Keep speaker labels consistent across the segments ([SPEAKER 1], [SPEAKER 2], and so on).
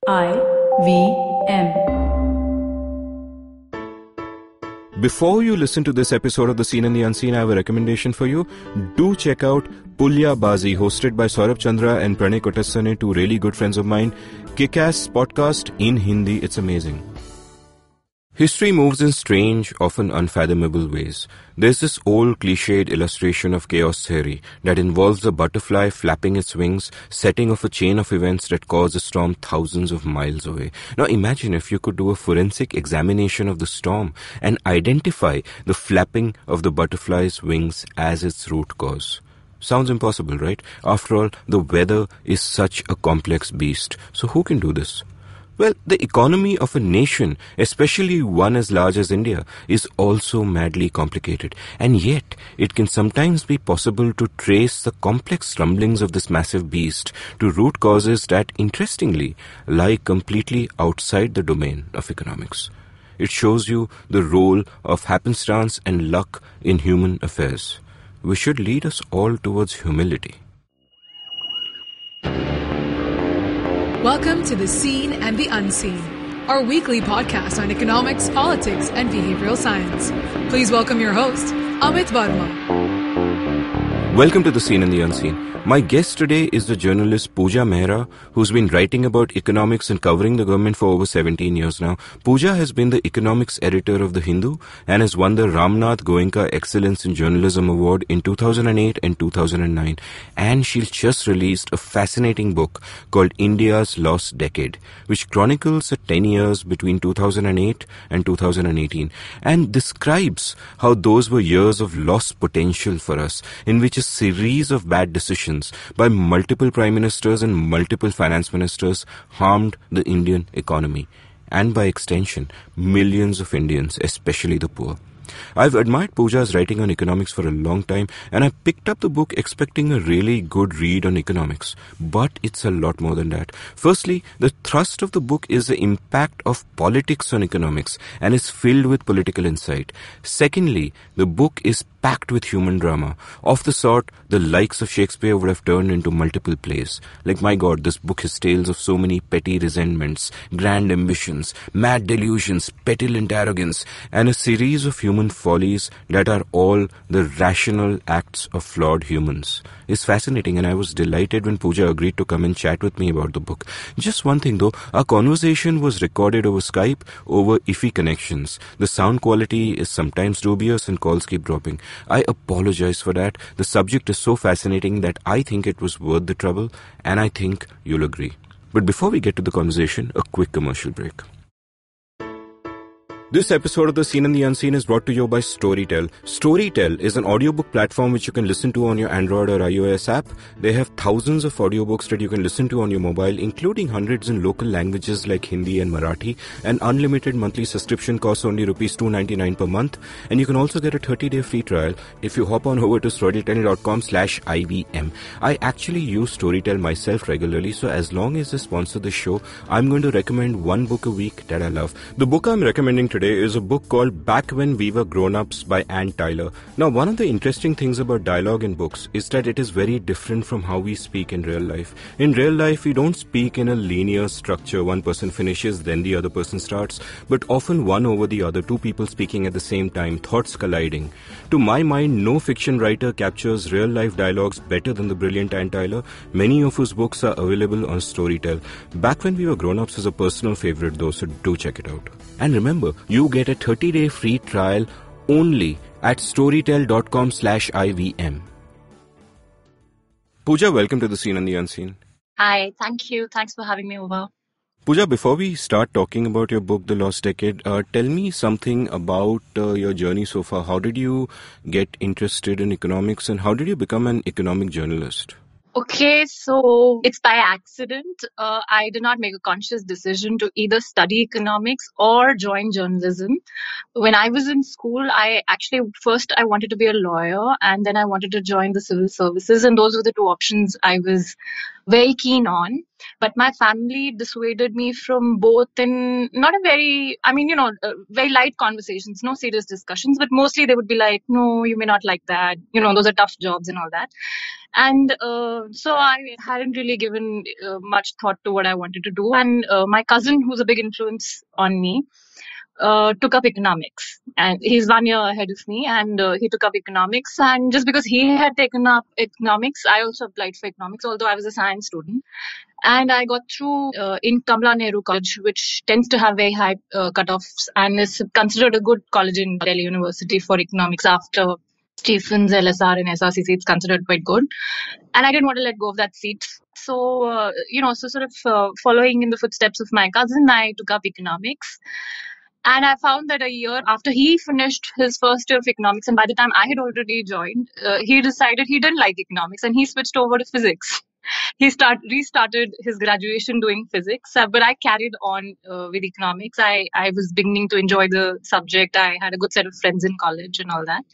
[SPEAKER 1] IVM.
[SPEAKER 2] Before you listen to this episode of The Seen and the Unseen, I have a recommendation for you. Do check out Puja Bazi, hosted by Saurabh Chandra and Pranay Kotasane, two really good friends of mine. Kick-ass podcast in Hindi. It's amazing. History moves in strange, often unfathomable ways. There's this old cliched illustration of chaos theory that involves a butterfly flapping its wings, setting off a chain of events that cause a storm thousands of miles away. Now imagine if you could do a forensic examination of the storm and identify the flapping of the butterfly's wings as its root cause. Sounds impossible, right? After all, the weather is such a complex beast. So who can do this? Well, the economy of a nation, especially one as large as India, is also madly complicated. And yet, it can sometimes be possible to trace the complex rumblings of this massive beast to root causes that, interestingly, lie completely outside the domain of economics. It shows you the role of happenstance and luck in human affairs, which should lead us all towards humility.
[SPEAKER 3] Welcome to The Seen and the Unseen, our weekly podcast on economics, politics, and behavioral science. Please welcome your host, Amit Varma.
[SPEAKER 2] Welcome to The Seen and the Unseen. My guest today is the journalist Puja Mehra, who's been writing about economics and covering the government for over 17 years now. Puja has been the economics editor of The Hindu and has won the Ramnath Goenka Excellence in Journalism Award in 2008 and 2009. And she just released a fascinating book called India's Lost Decade, which chronicles the 10 years between 2008 and 2018 and describes how those were years of lost potential for us, in which a series of bad decisions by multiple prime ministers and multiple finance ministers harmed the Indian economy and, by extension, millions of Indians, especially the poor. I've admired Puja's writing on economics for a long time, and I picked up the book expecting a really good read on economics. But it's a lot more than that. Firstly, the thrust of the book is the impact of politics on economics and is filled with political insight. Secondly, the book is packed with human drama, of the sort the likes of Shakespeare would have turned into multiple plays. Like, my God, this book has tales of so many petty resentments, grand ambitions, mad delusions, petulant arrogance, and a series of human follies that are all the rational acts of flawed humans. It's fascinating, and I was delighted when Puja agreed to come and chat with me about the book. Just one thing though, our conversation was recorded over Skype over iffy connections. The sound quality is sometimes dubious and calls keep dropping. I apologize for that. The subject is so fascinating that I think it was worth the trouble, and I think you'll agree. But before we get to the conversation, a quick commercial break. This episode of The Seen and the Unseen is brought to you by Storytel. Storytel is an audiobook platform which you can listen to on your Android or iOS app. They have thousands of audiobooks that you can listen to on your mobile, including hundreds in local languages like Hindi and Marathi. An unlimited monthly subscription costs only Rs $2.99 per month. And you can also get a 30-day free trial if you hop on over to storytel.com/IVM. I actually use Storytel myself regularly, so as long as they sponsor the show, I'm going to recommend one book a week that I love. The book I'm recommending today is a book called Back When We Were Grown-Ups by Ann Tyler. Now, one of the interesting things about dialogue in books is that it is very different from how we speak in real life. In real life, we don't speak in a linear structure. One person finishes, then the other person starts, but often one over the other, two people speaking at the same time, thoughts colliding. To my mind, no fiction writer captures real-life dialogues better than the brilliant Ann Tyler, many of whose books are available on Storytel. Back When We Were Grown-Ups is a personal favorite though, so do check it out. And remember, you get a 30-day free trial only at storytel.com/IVM. Puja, welcome to The Seen and the Unseen.
[SPEAKER 4] Hi, thank you. Thanks for having me over.
[SPEAKER 2] Puja, before we start talking about your book, The Lost Decade, tell me something about your journey so far. How did you get interested in economics and how did you become an economic journalist?
[SPEAKER 4] Okay, so it's by accident. I did not make a conscious decision to either study economics or join journalism. When I was in school, I wanted to be a lawyer, and then I wanted to join the civil services, and those were the two options I was very keen on. But my family dissuaded me from both in not a very, very light conversations, no serious discussions, but mostly they would be like, no, you may not like that. Those are tough jobs and all that. And so I hadn't really given much thought to what I wanted to do. And my cousin, who's a big influence on me, took up economics, and he's 1 year ahead of me, and he took up economics. And just because he had taken up economics, I also applied for economics, although I was a science student. And I got through in Kamala Nehru College, which tends to have very high cutoffs and is considered a good college in Delhi University for economics. After Stephens, LSR, and SRCC, it's considered quite good. And I didn't want to let go of that seat. So, so sort of following in the footsteps of my cousin, I took up economics. And I found that a year after he finished his first year of economics, and by the time I had already joined, he decided he didn't like economics and he switched over to physics. He restarted his graduation doing physics, but I carried on with economics. I was beginning to enjoy the subject. I had a good set of friends in college and all that.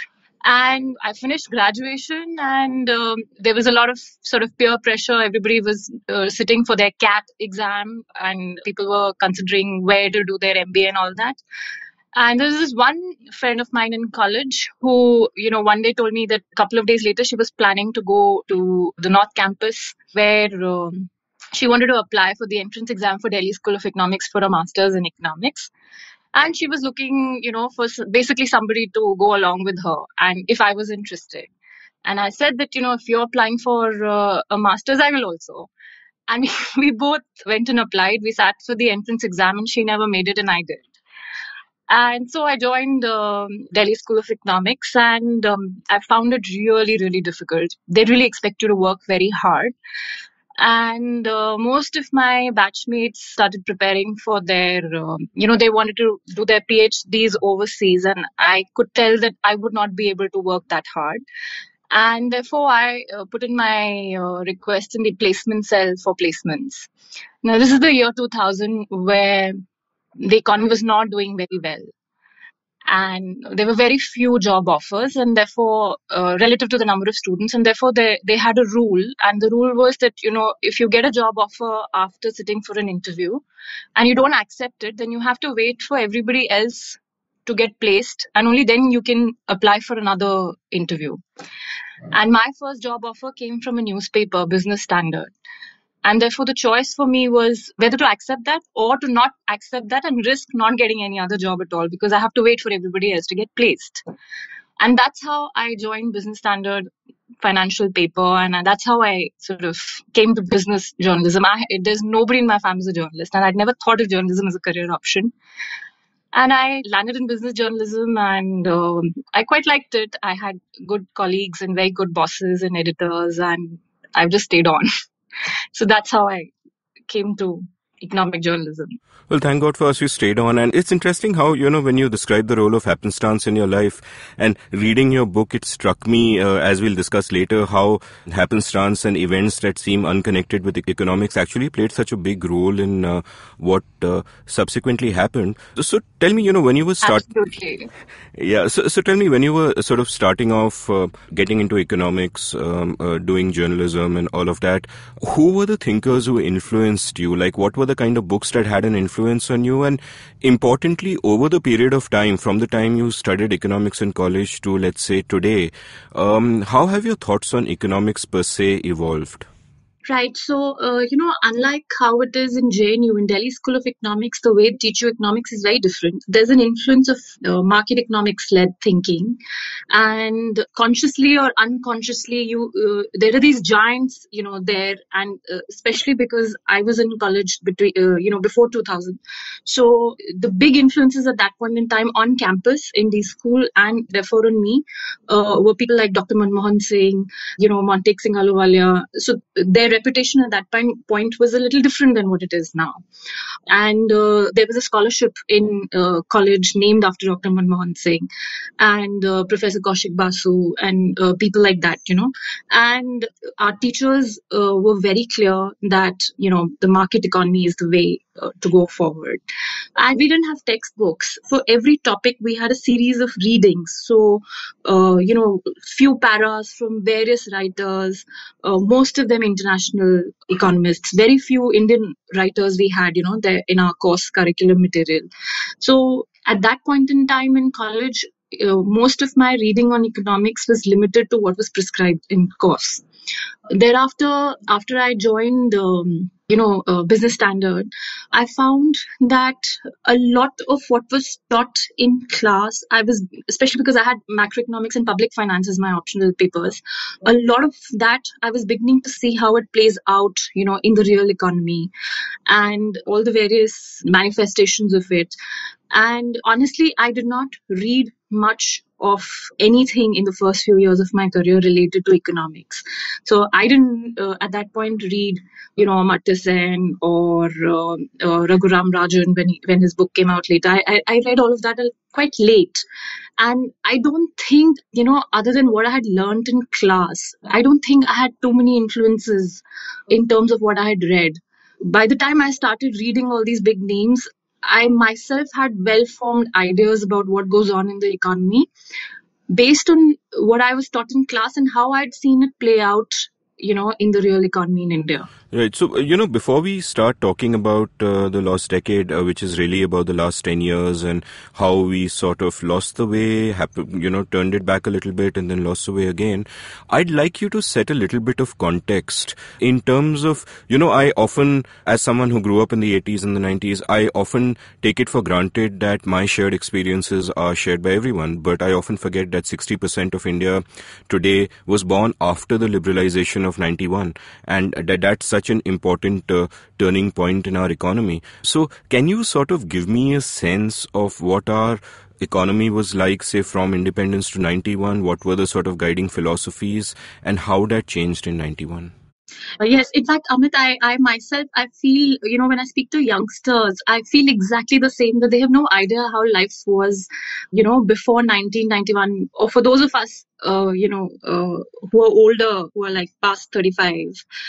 [SPEAKER 4] And I finished graduation, and there was a lot of sort of peer pressure. Everybody was sitting for their CAT exam, and people were considering where to do their MBA and all that. And there was this one friend of mine in college who, one day told me that a couple of days later she was planning to go to the North Campus, where she wanted to apply for the entrance exam for Delhi School of Economics for a master's in economics. And she was looking, for basically somebody to go along with her, and if I was interested. And I said that, if you're applying for a master's, I will also. And we both went and applied. We sat for the entrance exam, and she never made it, and I did. And so I joined Delhi School of Economics, and I found it really, really difficult. They really expect you to work very hard. And most of my batchmates started preparing for their, they wanted to do their PhDs overseas, and I could tell that I would not be able to work that hard. And therefore, I put in my request in the placement cell for placements. Now, this is the year 2000, where the economy was not doing very well. And there were very few job offers, and therefore, relative to the number of students, and therefore they had a rule. And the rule was that, if you get a job offer after sitting for an interview and you don't accept it, then you have to wait for everybody else to get placed, and only then you can apply for another interview. And my first job offer came from a newspaper, Business Standard. And therefore, the choice for me was whether to accept that or to not accept that and risk not getting any other job at all, because I have to wait for everybody else to get placed. And that's how I joined Business Standard financial paper. And that's how I sort of came to business journalism. There's nobody in my family who's a journalist, and I'd never thought of journalism as a career option. And I landed in business journalism, and I quite liked it. I had good colleagues and very good bosses and editors, and I've just stayed on. So that's how I came to economic journalism.
[SPEAKER 2] Well, thank God for us you stayed on. And it's interesting how, when you describe the role of happenstance in your life, and reading your book, it struck me, as we'll discuss later, how happenstance and events that seem unconnected with economics actually played such a big role in what subsequently happened. So tell me, when you were
[SPEAKER 4] Absolutely.
[SPEAKER 2] Yeah. So tell me, when you were sort of starting off, getting into economics, doing journalism and all of that, who were the thinkers who influenced you? Like, what were the kind of books that had an influence on you? And importantly, over the period of time, from the time you studied economics in college to, let's say, today, how have your thoughts on economics per se evolved?
[SPEAKER 4] Right. So, unlike how it is in JNU, in Delhi School of Economics, the way they teach you economics is very different. There's an influence of market economics-led thinking, and consciously or unconsciously, there are these giants, there, and especially because I was in college before 2000. So the big influences at that point in time on campus in the school, and therefore on me, were people like Dr. Manmohan Singh, Montek Singh Ahluwalia. So their reputation at that point was a little different than what it is now. And there was a scholarship in college named after Dr. Manmohan Singh and Professor Kaushik Basu and people like that, And our teachers were very clear that, the market economy is the way to go forward. And we didn't have textbooks. For every topic, we had a series of readings. So, few paras from various writers, most of them international economists, very few Indian writers we had, there in our course curriculum material. So at that point in time in college, most of my reading on economics was limited to what was prescribed in course. Thereafter, after I joined, Business Standard, I found that a lot of what was taught in class, especially because I had macroeconomics and public finance as my optional papers, a lot of that I was beginning to see how it plays out, in the real economy and all the various manifestations of it. And honestly, I did not read much of anything in the first few years of my career related to economics. So I didn't at that point read, Amartya Sen or Raghuram Rajan when his book came out later. I read all of that quite late. And I don't think, other than what I had learned in class, I don't think I had too many influences in terms of what I had read. By the time I started reading all these big names, I myself had well-formed ideas about what goes on in the economy based on what I was taught in class and how I'd seen it play out, in the real economy in India.
[SPEAKER 2] Right. So, before we start talking about the last decade, which is really about the last 10 years and how we sort of lost the way, turned it back a little bit and then lost the way again, I'd like you to set a little bit of context in terms of, I often, as someone who grew up in the 80s and the 90s, I often take it for granted that my shared experiences are shared by everyone. But I often forget that 60% of India today was born after the liberalization of 91. And that's such an important turning point in our economy. So can you sort of give me a sense of what our economy was like, say, from independence to 91? What were the sort of guiding philosophies and how that changed in 91?
[SPEAKER 4] Yes, in fact, Amit, I myself, I feel, when I speak to youngsters, I feel exactly the same, that they have no idea how life was, before 1991, or for those of us, who are older, who are like past 35.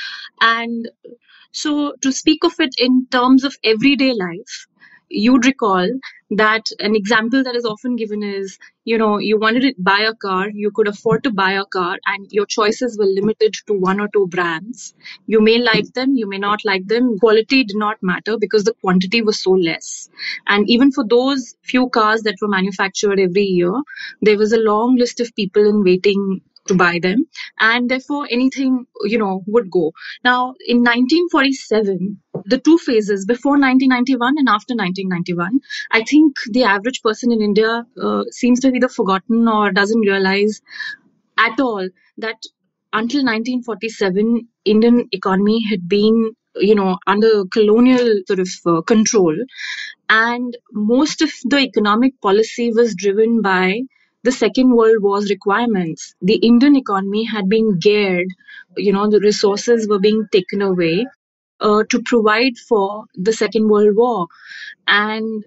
[SPEAKER 4] And so to speak of it in terms of everyday life, you'd recall that an example that is often given is, you wanted to buy a car, you could afford to buy a car, and your choices were limited to one or two brands. You may like them, you may not like them. Quality did not matter because the quantity was so less. And even for those few cars that were manufactured every year, there was a long list of people in waiting to buy them, and therefore anything, would go. Now, in 1947, the two phases, before 1991 and after 1991, I think the average person in India seems to be either forgotten or doesn't realize at all that until 1947, Indian economy had been, under colonial sort of control, and most of the economic policy was driven by the Second World War's requirements. The Indian economy had been geared, the resources were being taken away to provide for the Second World War. And,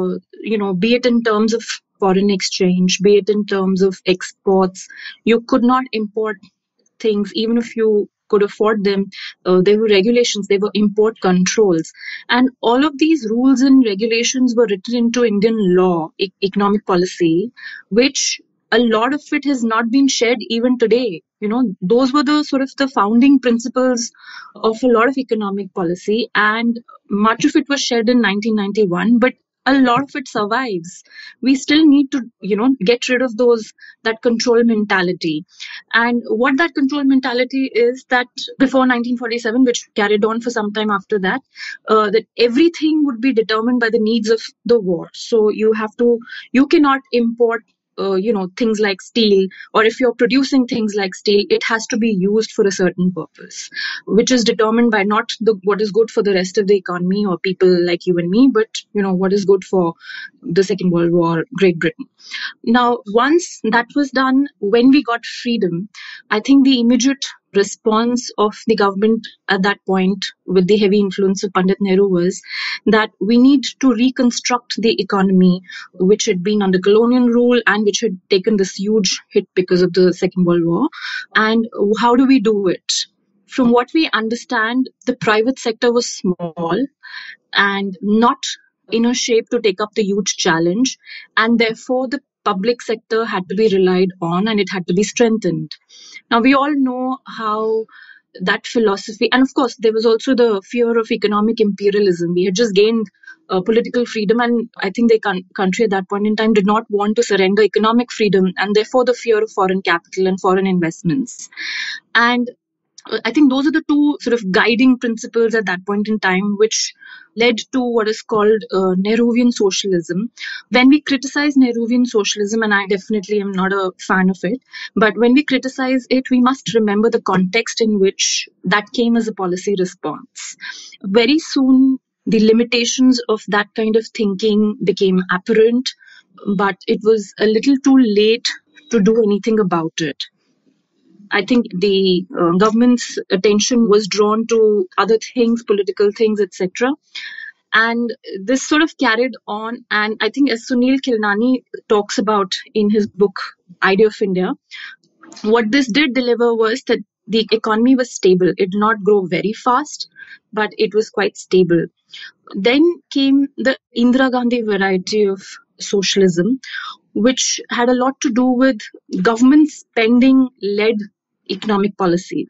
[SPEAKER 4] be it in terms of foreign exchange, be it in terms of exports, you could not import things, even if you could afford them. There were regulations, there were import controls. And all of these rules and regulations were written into Indian law, economic policy, which a lot of it has not been shared even today. Those were the sort of the founding principles of a lot of economic policy, and much of it was shared in 1991, but a lot of it survives. We still need to, get rid of that control mentality. And what that control mentality is, that before 1947, which carried on for some time after that, that everything would be determined by the needs of the war. So you cannot import things like steel, or if you're producing things like steel, it has to be used for a certain purpose, which is determined by not what is good for the rest of the economy or people like you and me, but what is good for the Second World War, Great Britain. Now, once that was done, when we got freedom, I think the immediate response of the government at that point, with the heavy influence of Pandit Nehru, was that we need to reconstruct the economy, which had been under colonial rule and which had taken this huge hit because of the Second World War. And how do we do it? From what we understand, the private sector was small and not in a shape to take up the huge challenge, and therefore the public sector had to be relied on and it had to be strengthened. Now, we all know how that philosophy. And of course, there was also the fear of economic imperialism. We had just gained political freedom, and I think the country at that point in time did not want to surrender economic freedom, and therefore the fear of foreign capital and foreign investments. And I think those are the two sort of guiding principles at that point in time, which led to what is called Nehruvian socialism. When we criticize Nehruvian socialism, and I definitely am not a fan of it, but when we criticize it, we must remember the context in which that came as a policy response. Very soon, the limitations of that kind of thinking became apparent, but it was a little too late to do anything about it. I think the government's attention was drawn to other things, political things, etc. And this sort of carried on. And I think, as Sunil Khilnani talks about in his book, Idea of India, what this did deliver was that the economy was stable. It did not grow very fast, but it was quite stable. Then came the Indira Gandhi variety of socialism, which had a lot to do with government spending-led economic policies,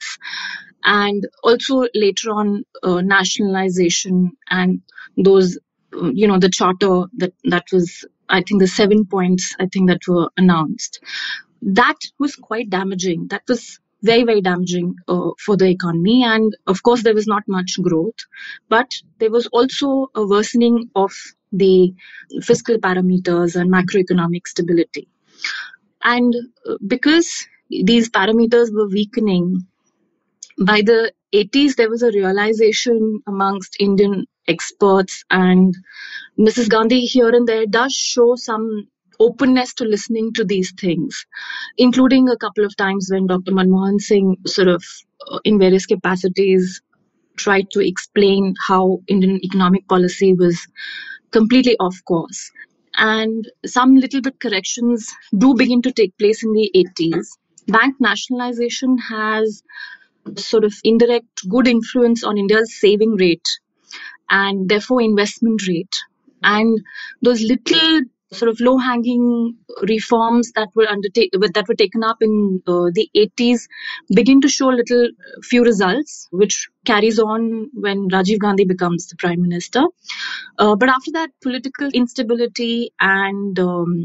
[SPEAKER 4] and also later on nationalization and those, the charter that was, I think, the 7 points, I think, that were announced. That was quite damaging. That was very, very damaging for the economy. And of course, there was not much growth, but there was also a worsening of the fiscal parameters and macroeconomic stability. And because these parameters were weakening, by the 80s, there was a realization amongst Indian experts, and Mrs. Gandhi here and there does show some openness to listening to these things, including a couple of times when Dr. Manmohan Singh sort of, in various capacities, tried to explain how Indian economic policy was completely off course. And some little bit corrections do begin to take place in the 80s. Bank nationalization has sort of indirect good influence on India's saving rate and therefore investment rate. And those little sort of low-hanging reforms that were taken up in the 80s begin to show a few results, which carries on when Rajiv Gandhi becomes the Prime Minister. But after that, political instability and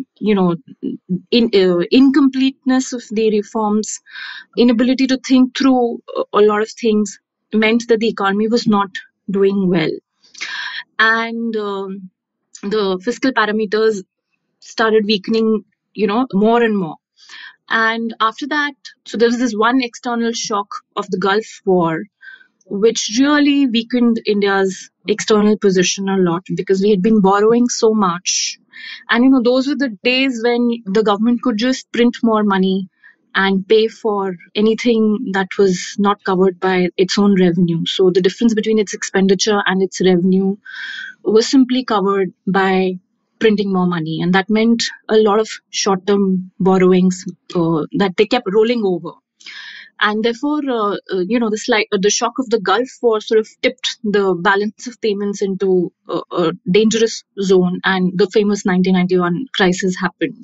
[SPEAKER 4] incompleteness of the reforms, inability to think through a lot of things, meant that the economy was not doing well. And the fiscal parameters started weakening, more and more. And after that, so there was this one external shock of the Gulf War, which really weakened India's external position a lot because we had been borrowing so much. And, those were the days when the government could just print more money and pay for anything that was not covered by its own revenue. So the difference between its expenditure and its revenue was simply covered by printing more money. And that meant a lot of short-term borrowings that they kept rolling over. And therefore, the shock of the Gulf War sort of tipped the balance of payments into a dangerous zone, and the famous 1991 crisis happened.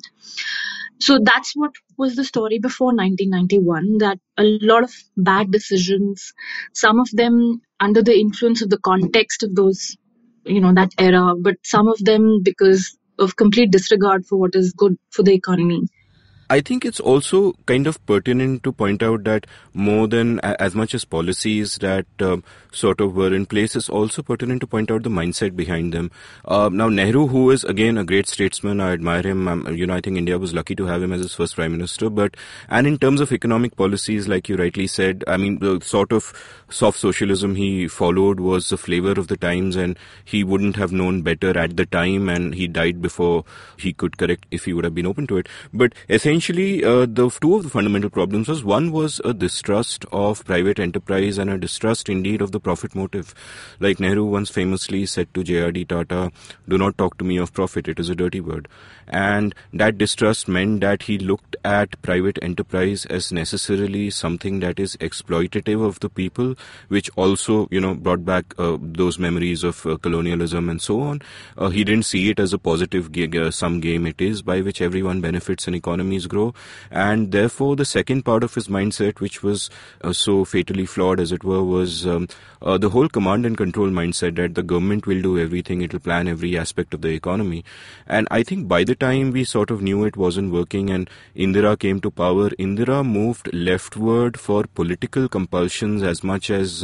[SPEAKER 4] So that's what was the story before 1991, that a lot of bad decisions, some of them under the influence of the context of those, that era, but some of them because of complete disregard for what is good for the economy.
[SPEAKER 2] I think it's also kind of pertinent to point out that more than as much as policies that sort of were in place, is also pertinent to point out the mindset behind them. Now, Nehru, who is again a great statesman, I admire him. I think India was lucky to have him as its first prime minister. And in terms of economic policies, like you rightly said, I mean, the sort of soft socialism he followed was the flavor of the times, and he wouldn't have known better at the time, and he died before he could correct if he would have been open to it. But essentially, the two of the fundamental problems was, one was a distrust of private enterprise and a distrust indeed of the profit motive. Like Nehru once famously said to J.R.D. Tata, "Do not talk to me of profit, it is a dirty word." And that distrust meant that he looked at private enterprise as necessarily something that is exploitative of the people, which also, brought back those memories of colonialism and so on. He didn't see it as a positive sum game it is, by which everyone benefits and economies economies grow. And therefore, the second part of his mindset, which was so fatally flawed, as it were, was the whole command and control mindset that the government will do everything, it will plan every aspect of the economy. And I think by the time we sort of knew it wasn't working and Indira came to power, Indira moved leftward for political compulsions as much as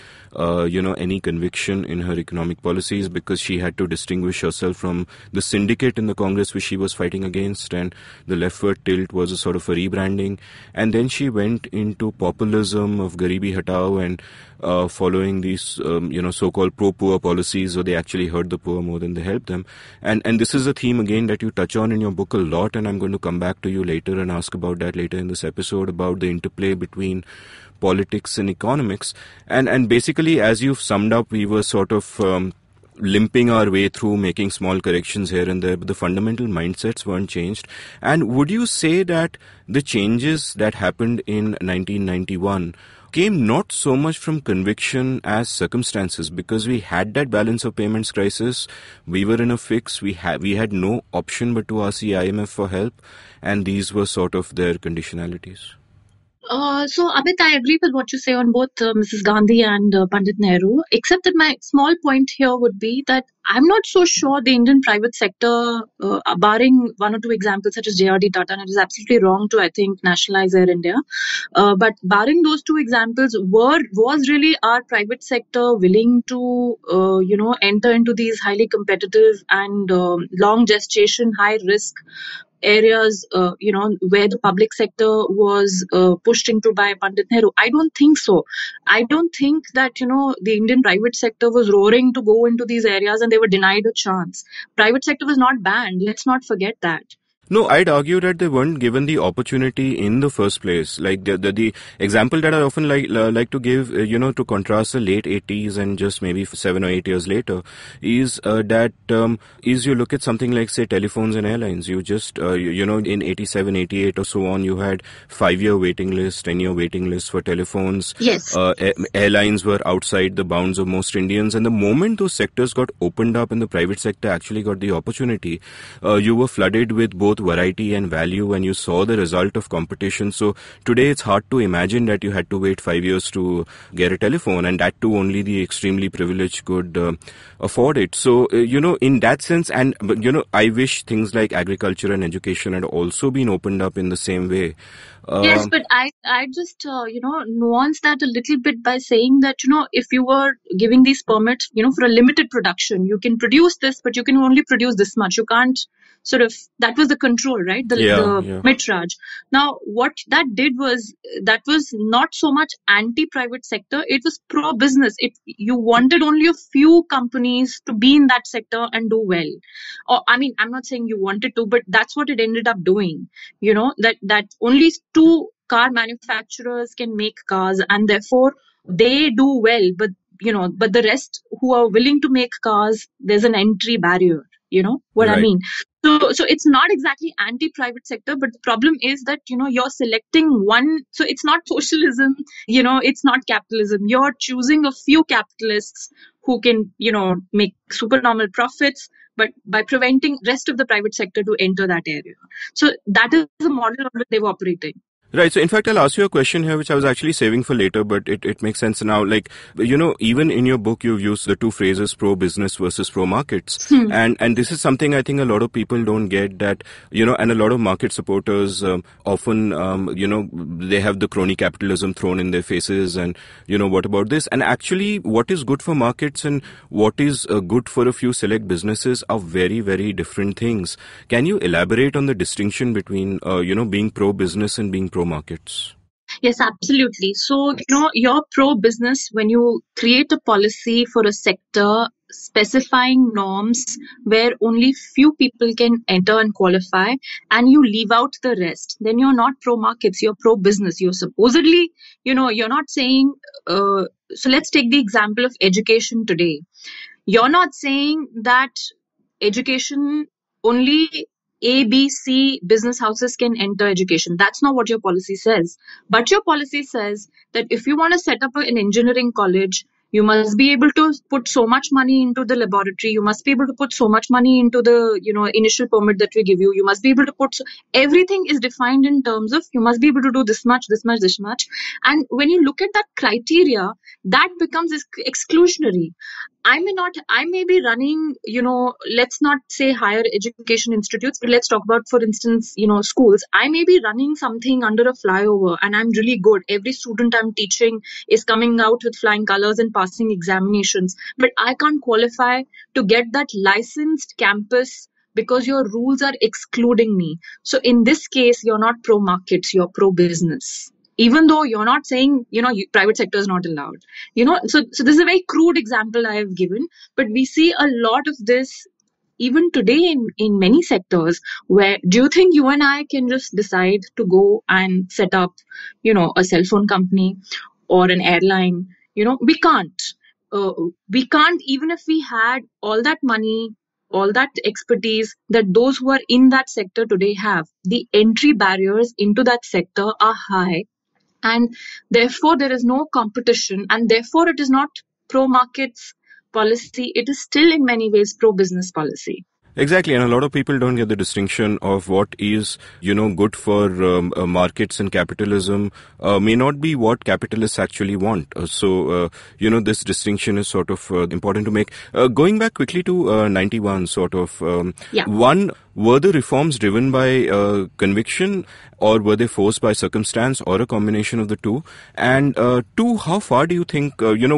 [SPEAKER 2] any conviction in her economic policies, because she had to distinguish herself from the syndicate in the Congress which she was fighting against, and the leftward tilt was a sort of a rebranding. And then she went into populism of Garibi Hatao and following these, so-called pro-poor policies where they actually hurt the poor more than they helped them. And this is a theme, again, that you touch on in your book a lot, and I'm going to come back to you later and ask about that later in this episode, about the interplay between politics and economics. And basically, as you've summed up, we were sort of limping our way through, making small corrections here and there, but the fundamental mindsets weren't changed. And would you say that the changes that happened in 1991 came not so much from conviction as circumstances, because we had that balance of payments crisis, we were in a fix, we had no option but to ask the IMF for help, and these were sort of their conditionalities?
[SPEAKER 4] So, Amit, I agree with what you say on both Mrs. Gandhi and Pandit Nehru, except that my small point here would be that I'm not so sure the Indian private sector, barring one or two examples such as JRD Tata, and it is absolutely wrong to, I think, nationalize Air India. But barring those two examples, was really our private sector willing to, enter into these highly competitive and long gestation, high risk areas, where the public sector was pushed into by Pandit Nehru? I don't think so. I don't think that, the Indian private sector was roaring to go into these areas and they were denied a chance. Private sector was not banned. Let's not forget that.
[SPEAKER 2] No, I'd argue that they weren't given the opportunity in the first place. Like the example that I often like to give, to contrast the late 80s and just maybe 7 or 8 years later, is is you look at something like, say, telephones and airlines. You just, in 87, 88 or so on, you had 5-year waiting list, 10-year waiting list for telephones.
[SPEAKER 4] Yes.
[SPEAKER 2] Airlines were outside the bounds of most Indians. And the moment those sectors got opened up and the private sector actually got the opportunity, you were flooded with both variety and value, and you saw the result of competition. So today it's hard to imagine that you had to wait 5 years to get a telephone, and that too only the extremely privileged could afford it. So, in that sense, and, I wish things like agriculture and education had also been opened up in the same way.
[SPEAKER 4] Yes, but I just, nuance that a little bit by saying that, if you were giving these permits, for a limited production, you can produce this, but you can only produce this much. You can't that was the control, right? The Mitraj. Now, what that did was, that was not so much anti-private sector, it was pro-business. You wanted only a few companies to be in that sector and do well. Or, I mean, I'm not saying you wanted to, but that's what it ended up doing. That only 2 car manufacturers can make cars, and therefore they do well. But the rest who are willing to make cars, there's an entry barrier. What I mean? So it's not exactly anti-private sector, but the problem is that, you're selecting one. So it's not socialism, it's not capitalism. You're choosing a few capitalists who can, make supernormal profits, but by preventing rest of the private sector to enter that area. So that is the model on which they were operating.
[SPEAKER 2] Right. So, in fact, I'll ask you a question here, which I was actually saving for later, but it makes sense now. Like, even in your book, you've used the two phrases pro-business versus pro-markets. And this is something I think a lot of people don't get, that, and a lot of market supporters often, they have the crony capitalism thrown in their faces and, what about this? And actually, what is good for markets and what is good for a few select businesses are very, very different things. Can you elaborate on the distinction between, being pro-business and being pro-markets?
[SPEAKER 4] Yes, absolutely. So, you're pro-business when you create a policy for a sector specifying norms where only few people can enter and qualify, and you leave out the rest. Then you're not pro-markets, you're pro-business. You're supposedly, you're not saying, so let's take the example of education today. You're not saying that education only A, B, C business houses can enter education. That's not what your policy says. But your policy says that if you want to set up an engineering college, You must be able to put so much money into the laboratory. You must be able to put so much money into the, initial permit that we give you. You must be able to put, everything is defined in terms of you must be able to do this much, this much, this much. And when you look at that criteria, that becomes exclusionary. I may be running, let's not say higher education institutes, but let's talk about, for instance, schools. I may be running something under a flyover and I'm really good. Every student I'm teaching is coming out with flying colors and passing examinations, but I can't qualify to get that licensed campus because your rules are excluding me. So in this case, you're not pro markets, you're pro business. Even though you're not saying, private sector is not allowed. So this is a very crude example I have given, but we see a lot of this even today in many sectors. Where do you think you and I can just decide to go and set up, a cell phone company or an airline? We can't. We can't, even if we had all that money, all that expertise that those who are in that sector today have. The entry barriers into that sector are high, and therefore there is no competition, and therefore it is not pro markets policy, it is still in many ways pro business policy.
[SPEAKER 2] Exactly, and a lot of people don't get the distinction of what is, good for markets and capitalism may not be what capitalists actually want. This distinction is sort of important to make. Going back quickly to 91, sort of, one, were the reforms driven by conviction, or were they forced by circumstance, or a combination of the two? And two, how far do you think,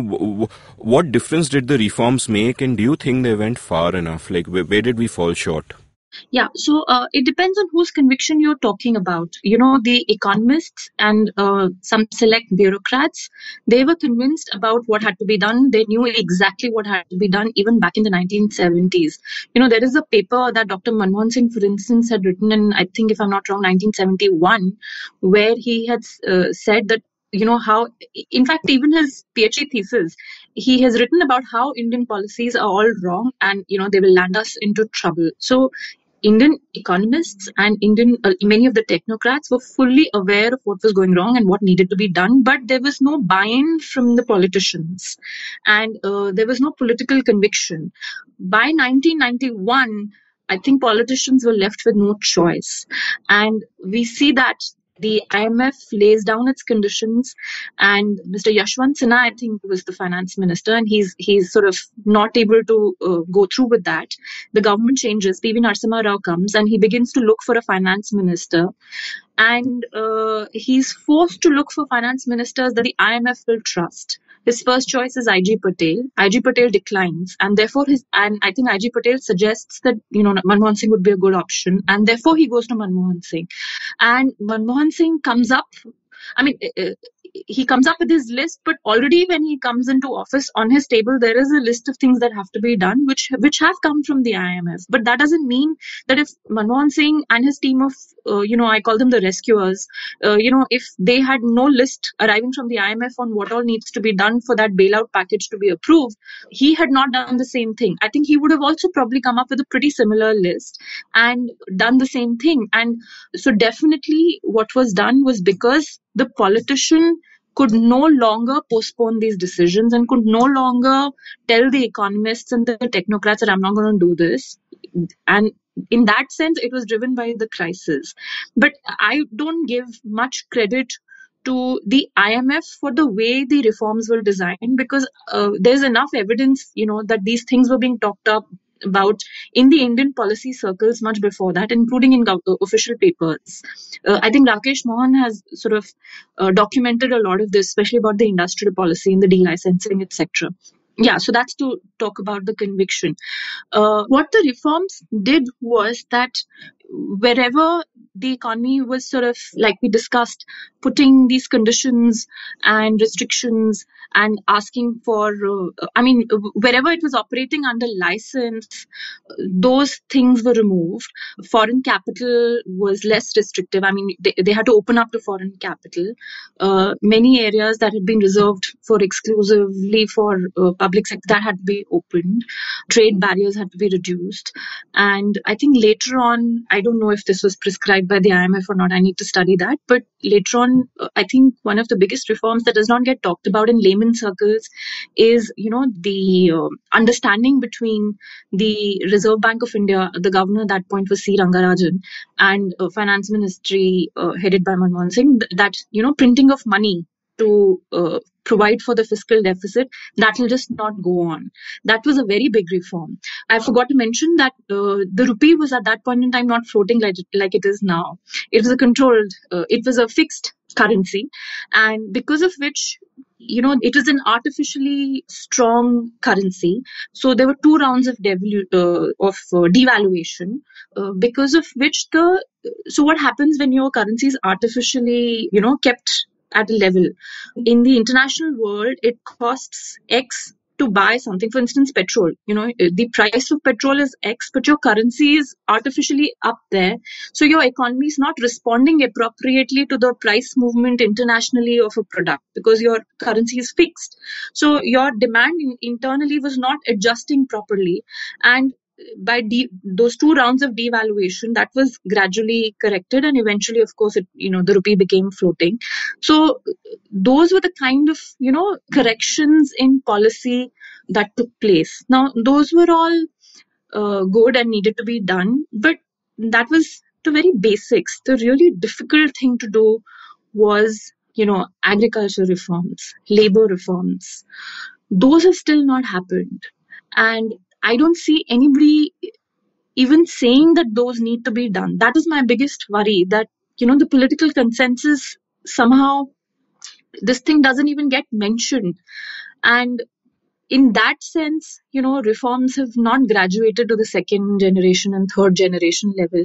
[SPEAKER 2] what difference did the reforms make, and do you think they went far enough? Like, where did we fall short?
[SPEAKER 4] Yeah, so it depends on whose conviction you're talking about. The economists and some select bureaucrats, they were convinced about what had to be done. They knew exactly what had to be done even back in the 1970s. There is a paper that Dr. Manmohan Singh, for instance, had written in, I think, if I'm not wrong, 1971, where he had said that, how, in fact, even his PhD thesis, he has written about how Indian policies are all wrong and, they will land us into trouble. So Indian economists and many of the technocrats were fully aware of what was going wrong and what needed to be done, but there was no buy-in from the politicians, and there was no political conviction. By 1991, I think politicians were left with no choice, and we see that the IMF lays down its conditions, and Mr. Yashwant Sinha, I think, was the finance minister, and he's sort of not able to go through with that. The government changes. P.V. Narasimha Rao comes, and he begins to look for a finance minister, and he's forced to look for finance ministers that the IMF will trust. His first choice is IG Patel. IG Patel declines, and therefore I think IG Patel suggests that Manmohan Singh would be a good option, and therefore he goes to Manmohan Singh, and Manmohan Singh comes up. He comes up with his list, but already when he comes into office, on his table there is a list of things that have to be done, which have come from the IMF. But that doesn't mean that if Manmohan Singh and his team of, I call them the rescuers, if they had no list arriving from the IMF on what all needs to be done for that bailout package to be approved, he had not done the same thing. I think he would have also probably come up with a pretty similar list and done the same thing. And so definitely what was done was because the politician could no longer postpone these decisions and could no longer tell the economists and the technocrats that I'm not going to do this. And in that sense, it was driven by the crisis. But I don't give much credit to the IMF for the way the reforms were designed, because there's enough evidence, that these things were being talked about in the Indian policy circles much before that, including in official papers. I think Rakesh Mohan has sort of documented a lot of this, especially about the industrial policy and the delicensing, etc. Yeah, so that's to talk about the conviction. What the reforms did was that wherever the economy was sort of, like we discussed, putting these conditions and restrictions and asking for, wherever it was operating under license, those things were removed. Foreign capital was less restrictive. They had to open up to foreign capital. Many areas that had been reserved for exclusively for public sector, that had to be opened. Trade barriers had to be reduced. And I think later on, I don't know if this was prescribed by the IMF or not. I need to study that. But later on, I think one of the biggest reforms that does not get talked about in layman circles is, the understanding between the Reserve Bank of India, the governor at that point was C. Rangarajan, and finance ministry headed by Manmohan Singh, that, printing of money to provide for the fiscal deficit, that will just not go on. That was a very big reform. I forgot to mention that the rupee was at that point in time not floating like it is now. It was a controlled, it was a fixed currency, and because of which, it was an artificially strong currency. So there were 2 rounds of devaluation, because of which so what happens when your currency is artificially, kept at a level? In the international world, it costs X to buy something. For instance, petrol. The price of petrol is X, but your currency is artificially up there. So your economy is not responding appropriately to the price movement internationally of a product because your currency is fixed. So your demand internally was not adjusting properly. And by those 2 rounds of devaluation, that was gradually corrected, and eventually, of course, the rupee became floating. So those were the kind of corrections in policy that took place. Now those were all good and needed to be done, but that was the very basics. The really difficult thing to do was agriculture reforms, labor reforms. Those have still not happened, and I don't see anybody even saying that those need to be done. That is my biggest worry, that the political consensus, somehow this thing doesn't even get mentioned. And in that sense, reforms have not graduated to the second generation and third generation level.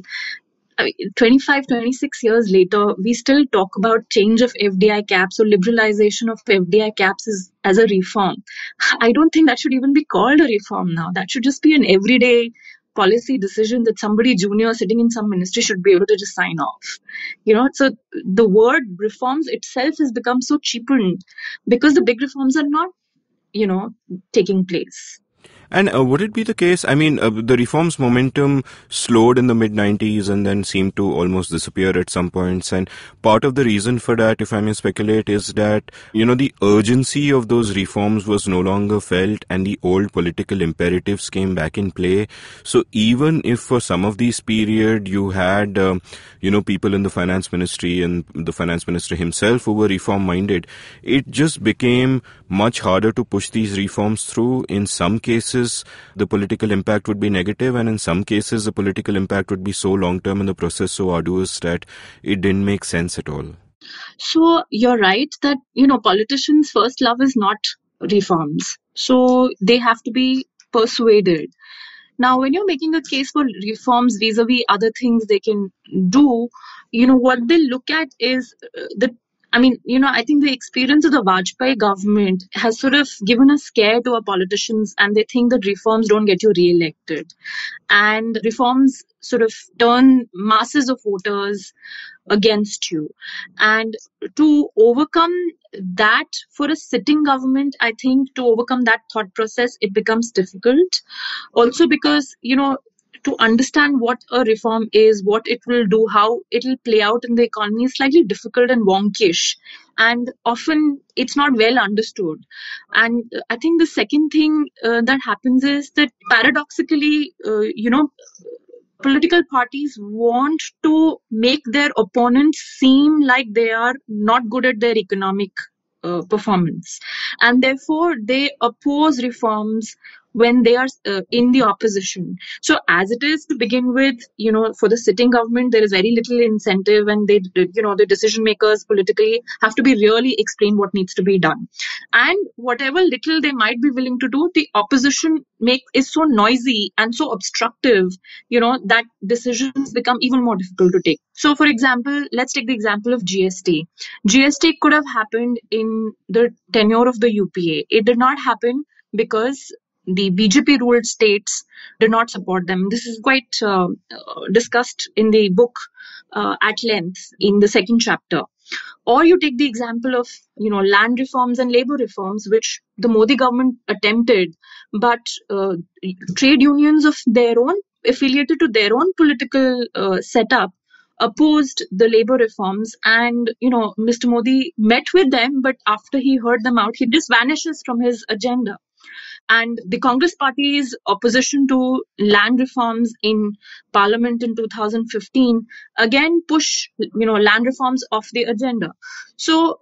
[SPEAKER 4] 25, 26 years later, we still talk about change of FDI caps or liberalization of FDI caps as a reform. I don't think that should even be called a reform now. That should just be an everyday policy decision that somebody junior sitting in some ministry should be able to just sign off. So the word reforms itself has become so cheapened because the big reforms are not, taking place.
[SPEAKER 2] And would it be the case, the reforms momentum slowed in the mid-90s and then seemed to almost disappear at some points. And part of the reason for that, if I may speculate, is that, the urgency of those reforms was no longer felt and the old political imperatives came back in play. So even if for some of these period you had, people in the finance ministry and the finance minister himself who were reform-minded, it just became much harder to push these reforms through. In some cases, the political impact would be negative, and in some cases the political impact would be so long-term and the process so arduous that it didn't make sense at all.
[SPEAKER 4] So you're right that, politicians' first love is not reforms. So they have to be persuaded. Now, when you're making a case for reforms vis-a-vis other things they can do, what they look at is I think the experience of the Vajpayee government has sort of given a scare to our politicians, and they think that reforms don't get you re-elected. And reforms sort of turn masses of voters against you. And to overcome that for a sitting government, I think to overcome that thought process, it becomes difficult. Also because, to understand what a reform is, what it will do, how it will play out in the economy is slightly difficult and wonkish. And often it's not well understood. And I think the second thing that happens is that paradoxically, political parties want to make their opponents seem like they are not good at their economic performance. And therefore, they oppose reforms when they are in the opposition. So as it is to begin with, for the sitting government, there is very little incentive, and the decision makers politically have to be really explain what needs to be done. And whatever little they might be willing to do, the opposition is so noisy and so obstructive, that decisions become even more difficult to take. So for example, let's take the example of GST. GST could have happened in the tenure of the UPA. It did not happen because the BJP ruled states did not support them. This is quite discussed in the book at length in the second chapter. Or you take the example of, land reforms and labor reforms, which the Modi government attempted, but trade unions of their own affiliated to their own political setup, opposed the labor reforms. And Mr. Modi met with them, but after he heard them out, he just vanishes from his agenda. And the Congress party's opposition to land reforms in Parliament in 2015 again push land reforms off the agenda. So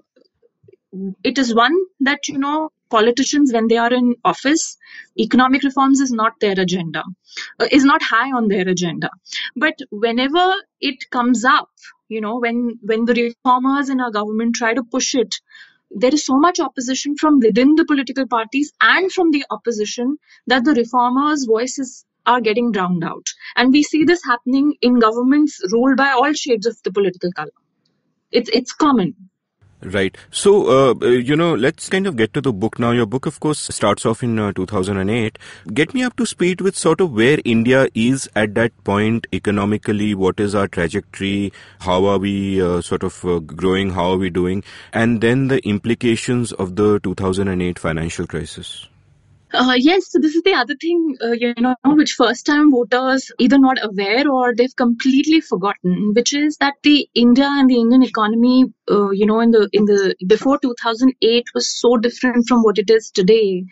[SPEAKER 4] it is one that politicians, when they are in office, economic reforms is not their agenda, is not high on their agenda. But whenever it comes up, when the reformers in our government try to push it, there is so much opposition from within the political parties and from the opposition that the reformers' voices are getting drowned out. And we see this happening in governments ruled by all shades of the political color. It's common.
[SPEAKER 2] Right. So, let's kind of get to the book now. Your book, of course, starts off in 2008. Get me up to speed with sort of where India is at that point economically. What is our trajectory? How are we growing? How are we doing? And then the implications of the 2008 financial crisis.
[SPEAKER 4] Yes, so this is the other thing, which first-time voters either not aware or they've completely forgotten, which is that the India and the Indian economy, in the before 2008 was so different from what it is today.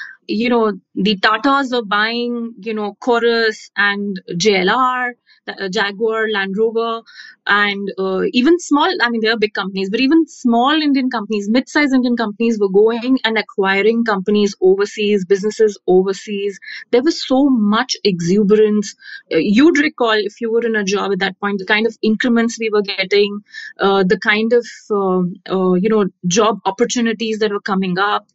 [SPEAKER 4] The Tatas were buying, Chorus and JLR, Jaguar, Land Rover, and even small, they are big companies, but even small Indian companies, mid-sized Indian companies were going and acquiring companies overseas, businesses overseas. There was so much exuberance. You'd recall, if you were in a job at that point, the kind of increments we were getting, the kind of, job opportunities that were coming up.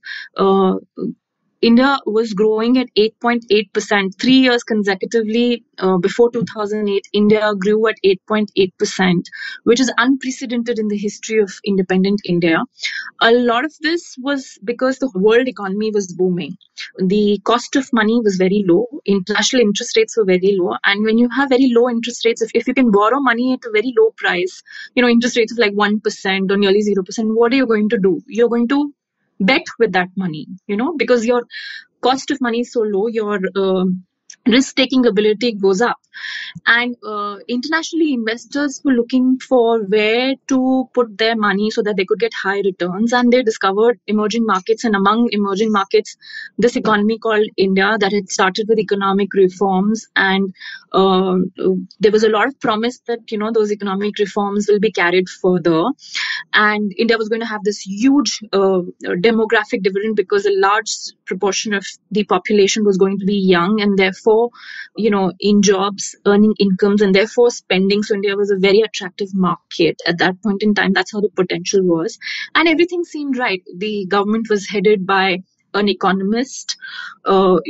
[SPEAKER 4] India was growing at 8.8%. 3 years consecutively before 2008, India grew at 8.8%, which is unprecedented in the history of independent India. A lot of this was because the world economy was booming. The cost of money was very low. International interest rates were very low. And when you have very low interest rates, if you can borrow money at a very low price, interest rates of like 1% or nearly 0%, what are you going to do? You're going to bet with that money, because your cost of money is so low, your risk-taking ability goes up. And internationally, investors were looking for where to put their money so that they could get high returns. And they discovered emerging markets. And among emerging markets, this economy called India that had started with economic reforms. And there was a lot of promise that, those economic reforms will be carried further. And India was going to have this huge demographic dividend because a large proportion of the population was going to be young and therefore, in jobs, earning incomes and therefore spending. So India was a very attractive market at that point in time. That's how the potential was. And everything seemed right. The government was headed by an economist, Dr.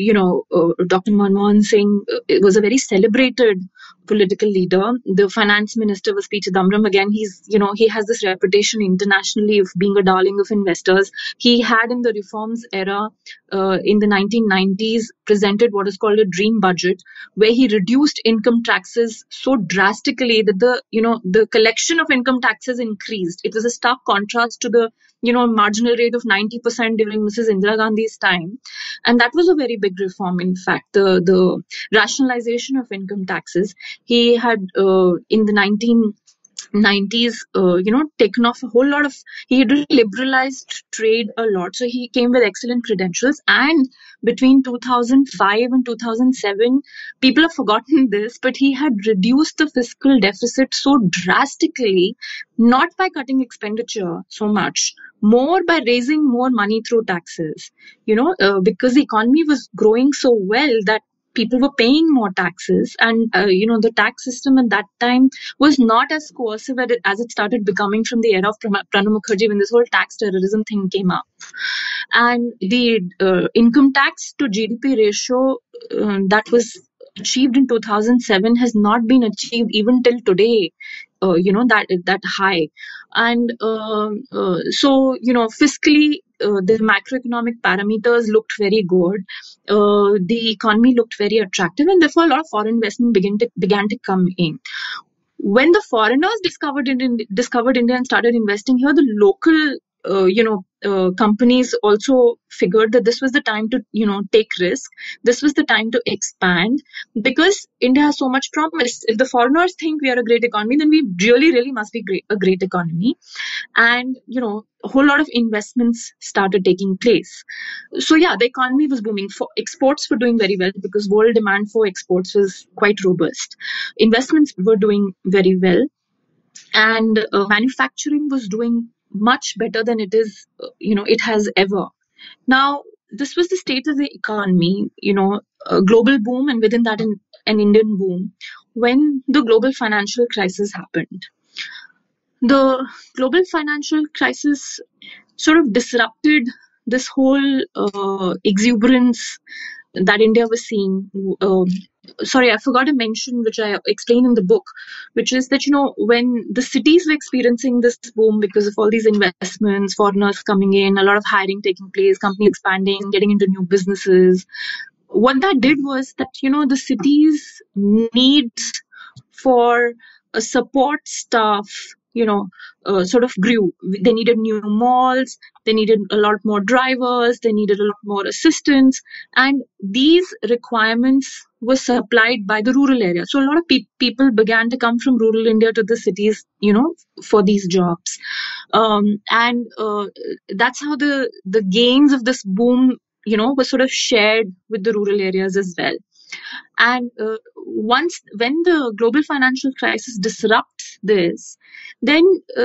[SPEAKER 4] Manmohan Singh. It was a very celebrated political leader. The finance minister was P. Chidambaram. Again, he has this reputation internationally of being a darling of investors. He had in the reforms era, in the 1990s, presented what is called a dream budget, where he reduced income taxes so drastically that the collection of income taxes increased. It was a stark contrast to the marginal rate of 90% during Mrs. Indira Gandhi's time. And that was a very big reform. In fact, the rationalization of income taxes. He had, in the 1990s, taken off a whole lot of, he had liberalized trade a lot. So he came with excellent credentials. And between 2005 and 2007, people have forgotten this, but he had reduced the fiscal deficit so drastically, not by cutting expenditure so much, more by raising more money through taxes, because the economy was growing so well that people were paying more taxes. And, the tax system at that time was not as coercive as it started becoming from the era of Pranab Mukherjee when this whole tax terrorism thing came up. And the income tax to GDP ratio that was achieved in 2007 has not been achieved even till today, that high. And so, fiscally, the macroeconomic parameters looked very good. The economy looked very attractive, and therefore a lot of foreign investment began to come in. When the foreigners discovered India and started investing here, the local companies also figured that this was the time to, take risk. This was the time to expand, because India has so much promise. If the foreigners think we are a great economy, then we really, really must be a great economy. And, a whole lot of investments started taking place. So yeah, the economy was booming. For exports were doing very well because world demand for exports was quite robust. Investments were doing very well, and manufacturing was doing much better than it has ever. Now, this was the state of the economy, a global boom, and within that, an Indian boom, when the global financial crisis happened. The global financial crisis sort of disrupted this whole exuberance that India was seeing. Sorry, I forgot to mention, which I explain in the book, which is that, when the cities were experiencing this boom because of all these investments, foreigners coming in, a lot of hiring taking place, companies expanding, getting into new businesses, what that did was that, the cities' needs for a support staff, sort of grew. They needed new malls, they needed a lot more drivers, they needed a lot more assistants, and these requirements were supplied by the rural area. So a lot of people began to come from rural India to the cities, for these jobs. And that's how the gains of this boom, were sort of shared with the rural areas as well. And when the global financial crisis disrupts this, then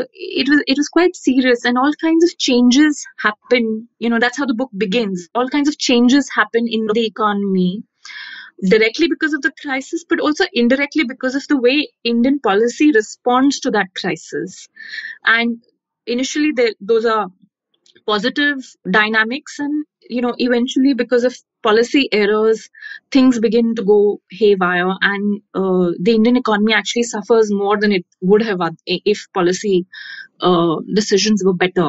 [SPEAKER 4] it was quite serious, and all kinds of changes happen. That's how the book begins. All kinds of changes happen in the economy, directly because of the crisis, but also indirectly because of the way Indian policy responds to that crisis. And initially, those are positive dynamics, and eventually, because of policy errors, things begin to go haywire, and the Indian economy actually suffers more than it would have if policy decisions were better.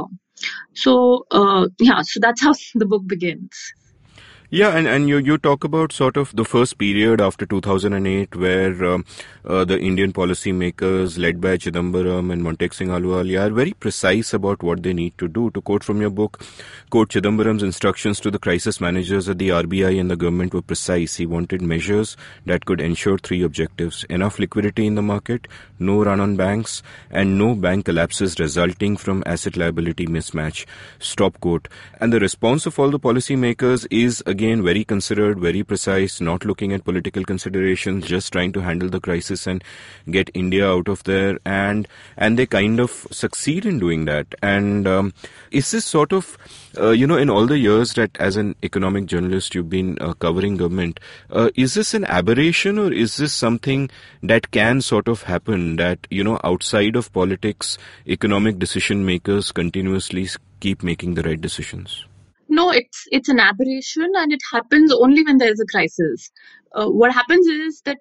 [SPEAKER 4] So so that's how the book begins.
[SPEAKER 2] Yeah, and you talk about sort of the first period after 2008 where the Indian policymakers led by Chidambaram and Montek Singh Ahluwalia are very precise about what they need to do. To quote from your book, quote, Chidambaram's instructions to the crisis managers at the RBI and the government were precise. He wanted measures that could ensure three objectives: enough liquidity in the market, no run on banks, and no bank collapses resulting from asset liability mismatch. Stop quote. And the response of all the policymakers is again very considered, very precise, not looking at political considerations, just trying to handle the crisis and get India out of there, and they kind of succeed in doing that. And is this sort of in all the years that as an economic journalist you've been covering government, is this an aberration, or is this something that can sort of happen, that outside of politics economic decision makers continuously keep making the right decisions?
[SPEAKER 4] No, it's an aberration, and it happens only when there is a crisis. What happens is that,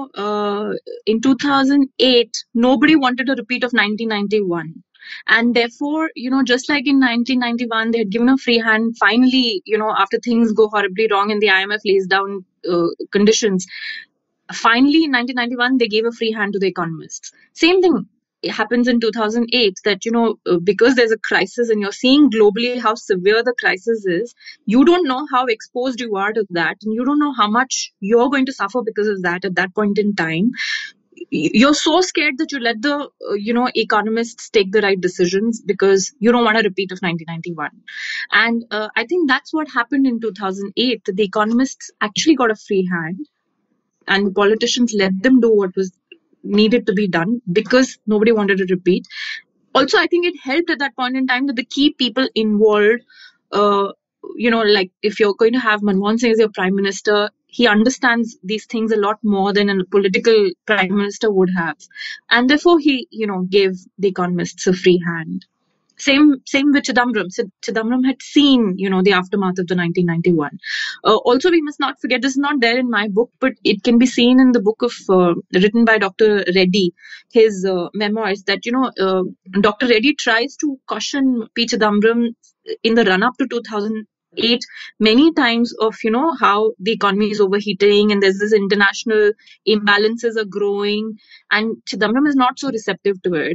[SPEAKER 4] in 2008, nobody wanted a repeat of 1991. And therefore, just like in 1991, they had given a free hand. Finally, after things go horribly wrong and the IMF lays down conditions, finally in 1991, they gave a free hand to the economists. Same thing happens in 2008, that because there's a crisis and you're seeing globally how severe the crisis is, you don't know how exposed you are to that, and you don't know how much you're going to suffer because of that at that point in time. You're so scared that you let the economists take the right decisions because you don't want a repeat of 1991. And I think that's what happened in 2008, that the economists actually got a free hand and the politicians let them do what was needed to be done because nobody wanted to repeat. Also, I think it helped at that point in time that the key people involved, like if you're going to have Manmohan Singh as your prime minister, he understands these things a lot more than a political prime minister would have. And therefore, he, gave the economists a free hand. Same with Chidambaram. Chidambaram had seen, the aftermath of the 1991. Also, we must not forget, this is not there in my book, but it can be seen in the book of written by Dr. Reddy, his memoirs, that, Dr. Reddy tries to caution P. Chidambaram in the run-up to 2008 many times of, how the economy is overheating and there's this international imbalances are growing, and Chidambaram is not so receptive to it.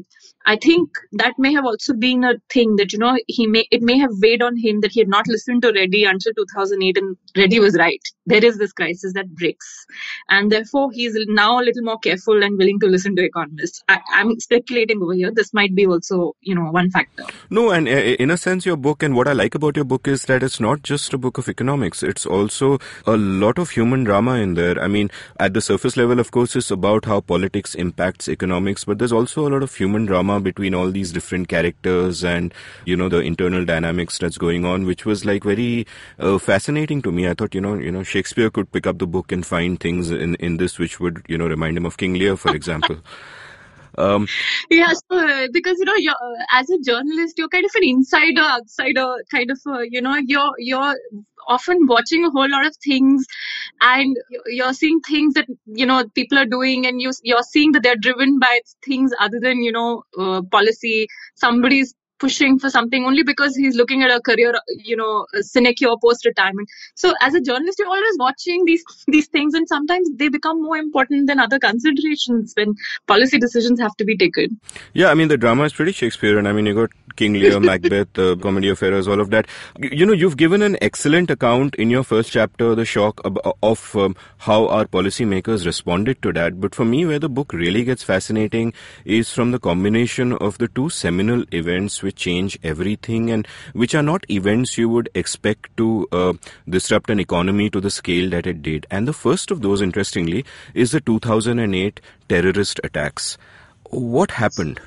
[SPEAKER 4] I think that may have also been a thing that, it may have weighed on him that he had not listened to Reddy until 2008, and Reddy was right. There is this crisis that breaks. And therefore, he's now a little more careful and willing to listen to economists. I'm speculating over here. This might be also, one factor.
[SPEAKER 2] No, and in a sense, your book, and what I like about your book is that it's not just a book of economics. It's also a lot of human drama in there. I mean, at the surface level, of course, it's about how politics impacts economics, but there's also a lot of human drama between all these different characters and, the internal dynamics that's going on, which was like very fascinating to me. I thought, Shakespeare could pick up the book and find things in this which would, remind him of King Lear, for example.
[SPEAKER 4] Yeah, so because you're as a journalist, you're kind of an insider, outsider kind of. You're often watching a whole lot of things, and you're seeing things that people are doing, and you're seeing that they're driven by things other than policy. Somebody's pushing for something only because he's looking at a career, a sinecure post-retirement. So as a journalist, you're always watching these things, and sometimes they become more important than other considerations when policy decisions have to be taken.
[SPEAKER 2] Yeah, I mean, the drama is pretty Shakespearean. I mean, you got King Lear, Macbeth, Comedy of Errors, all of that. You've given an excellent account in your first chapter, The Shock, of how our policymakers responded to that. But for me, where the book really gets fascinating is from the combination of the two seminal events which change everything and which are not events you would expect to disrupt an economy to the scale that it did. And the first of those, interestingly, is the 2008 terrorist attacks. What happened?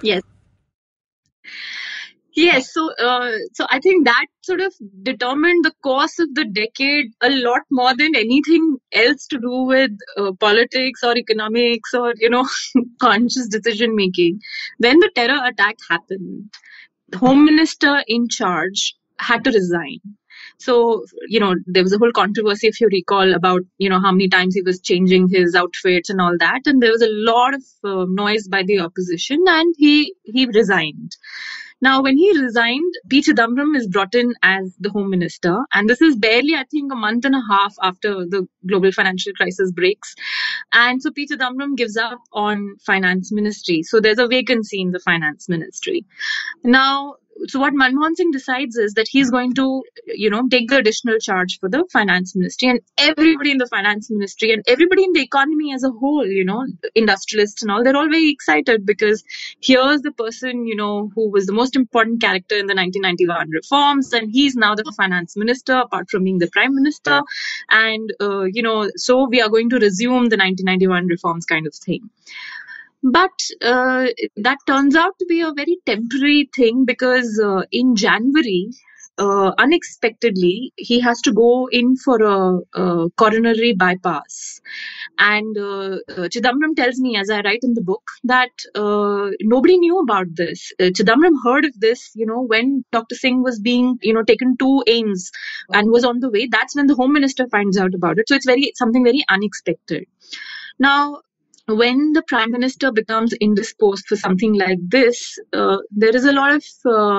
[SPEAKER 4] Yes, so I think that sort of determined the course of the decade a lot more than anything else to do with politics or economics or conscious decision making. When the terror attack happened, the Home Minister in charge had to resign. So, there was a whole controversy, if you recall, about, how many times he was changing his outfits and all that. And there was a lot of noise by the opposition, and he resigned. Now, when he resigned, P. Chidambaram is brought in as the Home Minister. And this is barely, I think, a month and a half after the global financial crisis breaks. And so P. Chidambaram gives up on Finance Ministry. So there's a vacancy in the Finance Ministry. Now, so what Manmohan Singh decides is that he's going to, take the additional charge for the Finance Ministry, and everybody in the Finance Ministry and everybody in the economy as a whole, industrialists and all, they're all very excited because here's the person, who was the most important character in the 1991 reforms, and he's now the Finance Minister, apart from being the Prime Minister. And, so we are going to resume the 1991 reforms kind of thing. But that turns out to be a very temporary thing because in January, unexpectedly, he has to go in for a coronary bypass. And Chidambaram tells me, as I write in the book, that nobody knew about this. Chidambaram heard of this, when Dr. Singh was being, taken to AIIMS and was on the way. That's when the Home Minister finds out about it. So it's something very unexpected. Now, when the Prime Minister becomes indisposed for something like this, there is a lot of,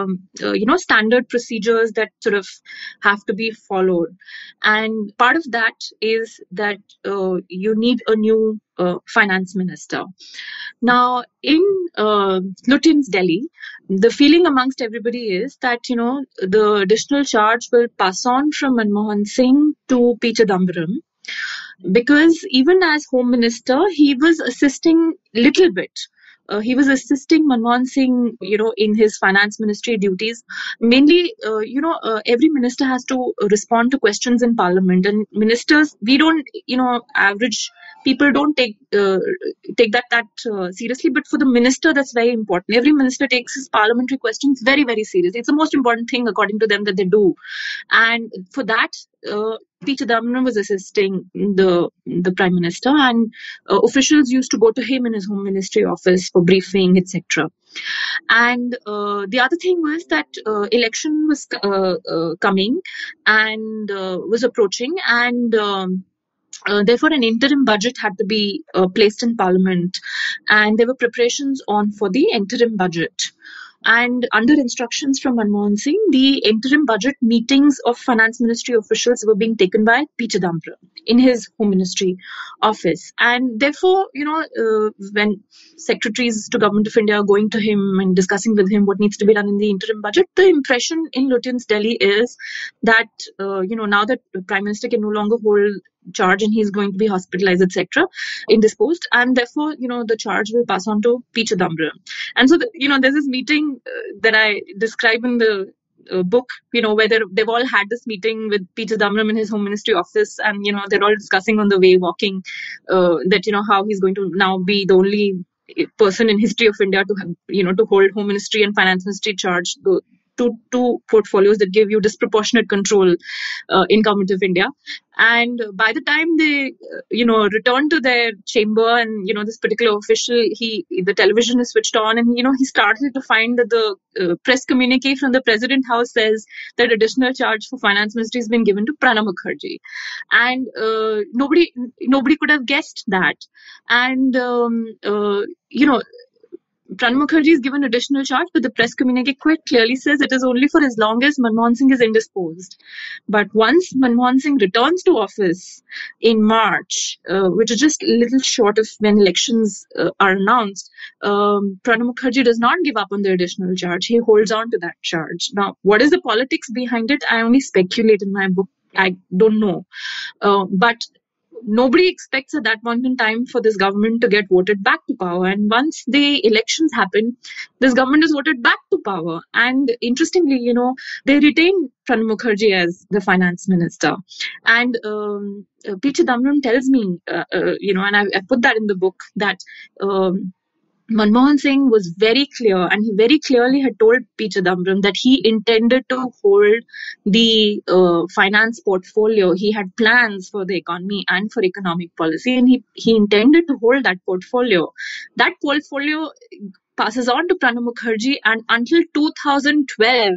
[SPEAKER 4] standard procedures that sort of have to be followed. And part of that is that you need a new finance minister. Now, in Lutyens, Delhi, the feeling amongst everybody is that, the additional charge will pass on from Manmohan Singh to P. Chidambaram. Because even as Home Minister, he was assisting little bit. He was assisting Manmohan Singh, in his finance ministry duties. Mainly, every minister has to respond to questions in Parliament, and ministers, we don't, average people don't take that seriously. But for the minister, that's very important. Every minister takes his parliamentary questions very, very seriously. It's the most important thing, according to them, that they do. And for that, P. Chidambaram was assisting the Prime Minister, and officials used to go to him in his Home Ministry office for briefing, etc. And the other thing was that election was coming and was approaching, and therefore an interim budget had to be placed in Parliament, and there were preparations on for the interim budget.
[SPEAKER 1] And under instructions from Manmohan Singh, the interim budget meetings of finance ministry officials were being taken by P. Chidambaram in his home ministry office. And therefore, when secretaries to Government of India are going to him and discussing with him what needs to be done in the interim budget, the impression in Lutyens Delhi is that, now that the Prime Minister can no longer hold charge and he's going to be hospitalized, etc., indisposed, and therefore, the charge will pass on to P. Chidambaram. And so, there's this meeting that I describe in the book, where they've all had this meeting with P. Chidambaram in his home ministry office, and, they're all discussing on the way walking that, how he's going to now be the only person in history of India to have, to hold home ministry and finance ministry charge, the two portfolios that give you disproportionate control in Government of India. And by the time they, return to their chamber, and, this particular official, the television is switched on, and, he started to find that the press communique from the President House says that additional charge for finance ministry has been given to Pranab Mukherjee. And nobody could have guessed that. And, Pranab Mukherjee is given additional charge, but the press communique quite clearly says it is only for as long as Manmohan Singh is indisposed. But once Manmohan Singh returns to office in March, which is just a little short of when elections are announced, Pranab Mukherjee does not give up on the additional charge. He holds on to that charge. Now, what is the politics behind it? I only speculate in my book. I don't know. But nobody expects at that point in time for this government to get voted back to power. And once the elections happen, this government is voted back to power. And interestingly, they retain Pranab Mukherjee as the finance minister. And P. Chidambaram tells me, and I put that in the book, that Manmohan Singh was very clear, and he very clearly had told P. Chidambaram that he intended to hold the finance portfolio. He had plans for the economy and for economic policy, and he intended to hold that portfolio. That portfolio passes on to Pranab Mukherjee, and until 2012,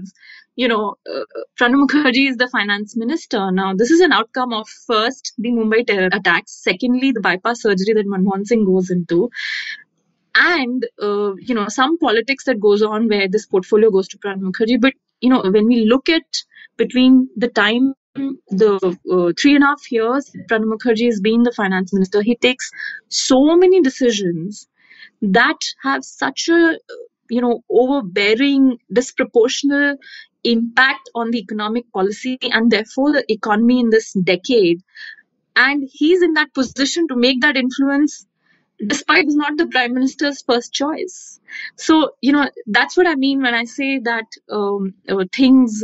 [SPEAKER 1] Pranab Mukherjee is the finance minister. Now, this is an outcome of, first, the Mumbai terror attacks, secondly, the bypass surgery that Manmohan Singh goes into, and, some politics that goes on where this portfolio goes to Pranab Mukherjee. But, when we look at between the time, the 3.5 years Pranab Mukherjee has been the finance minister, he takes so many decisions that have such a, overbearing, disproportionate impact on the economic policy and therefore the economy in this decade. And he's in that position to make that influence, despite it's not the Prime Minister's first choice. So, that's what I mean when I say that things,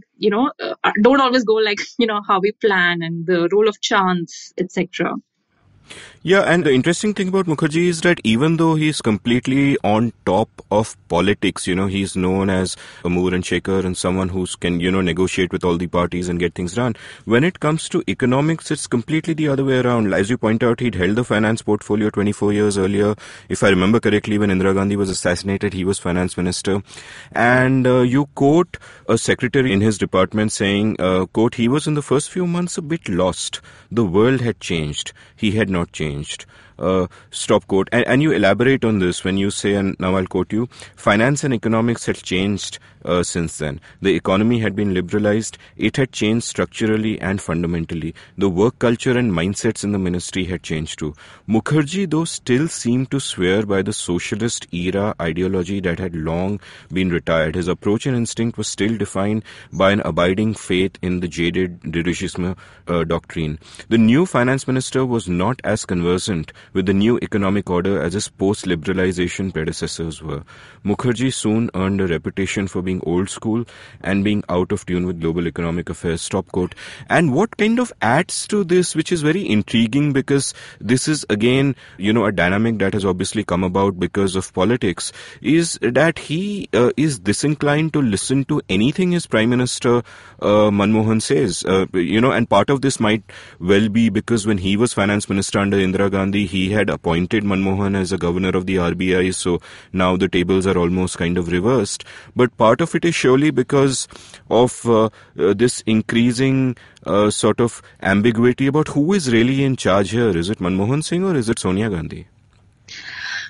[SPEAKER 1] don't always go like, how we plan, and the role of chance, etc.
[SPEAKER 2] Yeah, and the interesting thing about Mukherjee is that even though he's completely on top of politics, he's known as a mover and shaker and someone who can, negotiate with all the parties and get things done. When it comes to economics, it's completely the other way around. As you point out, he'd held the finance portfolio 24 years earlier. If I remember correctly, when Indira Gandhi was assassinated, he was finance minister. And you quote a secretary in his department saying, quote, he was in the first few months a bit lost. The world had changed. He had not changed. Stop quote. And you elaborate on this when you say, and now I'll quote you, finance and economics had changed since then. The economy had been liberalized. It had changed structurally and fundamentally. The work culture and mindsets in the ministry had changed too. Mukherjee, though, still seemed to swear by the socialist era ideology that had long been retired. His approach and instinct was still defined by an abiding faith in the jaded dirigisme doctrine. The new finance minister was not as conversant with the new economic order as his post-liberalization predecessors were. Mukherjee soon earned a reputation for being old school and being out of tune with global economic affairs. Stop quote. And what kind of adds to this, which is very intriguing, because this is again, a dynamic that has obviously come about because of politics, is that he is disinclined to listen to anything his Prime Minister Manmohan says. And part of this might well be because when he was finance minister under Indira Gandhi, he had appointed Manmohan as a governor of the RBI, so now the tables are almost kind of reversed. But part of it is surely because of this increasing sort of ambiguity about who is really in charge here. Is it Manmohan Singh or is it Sonia Gandhi?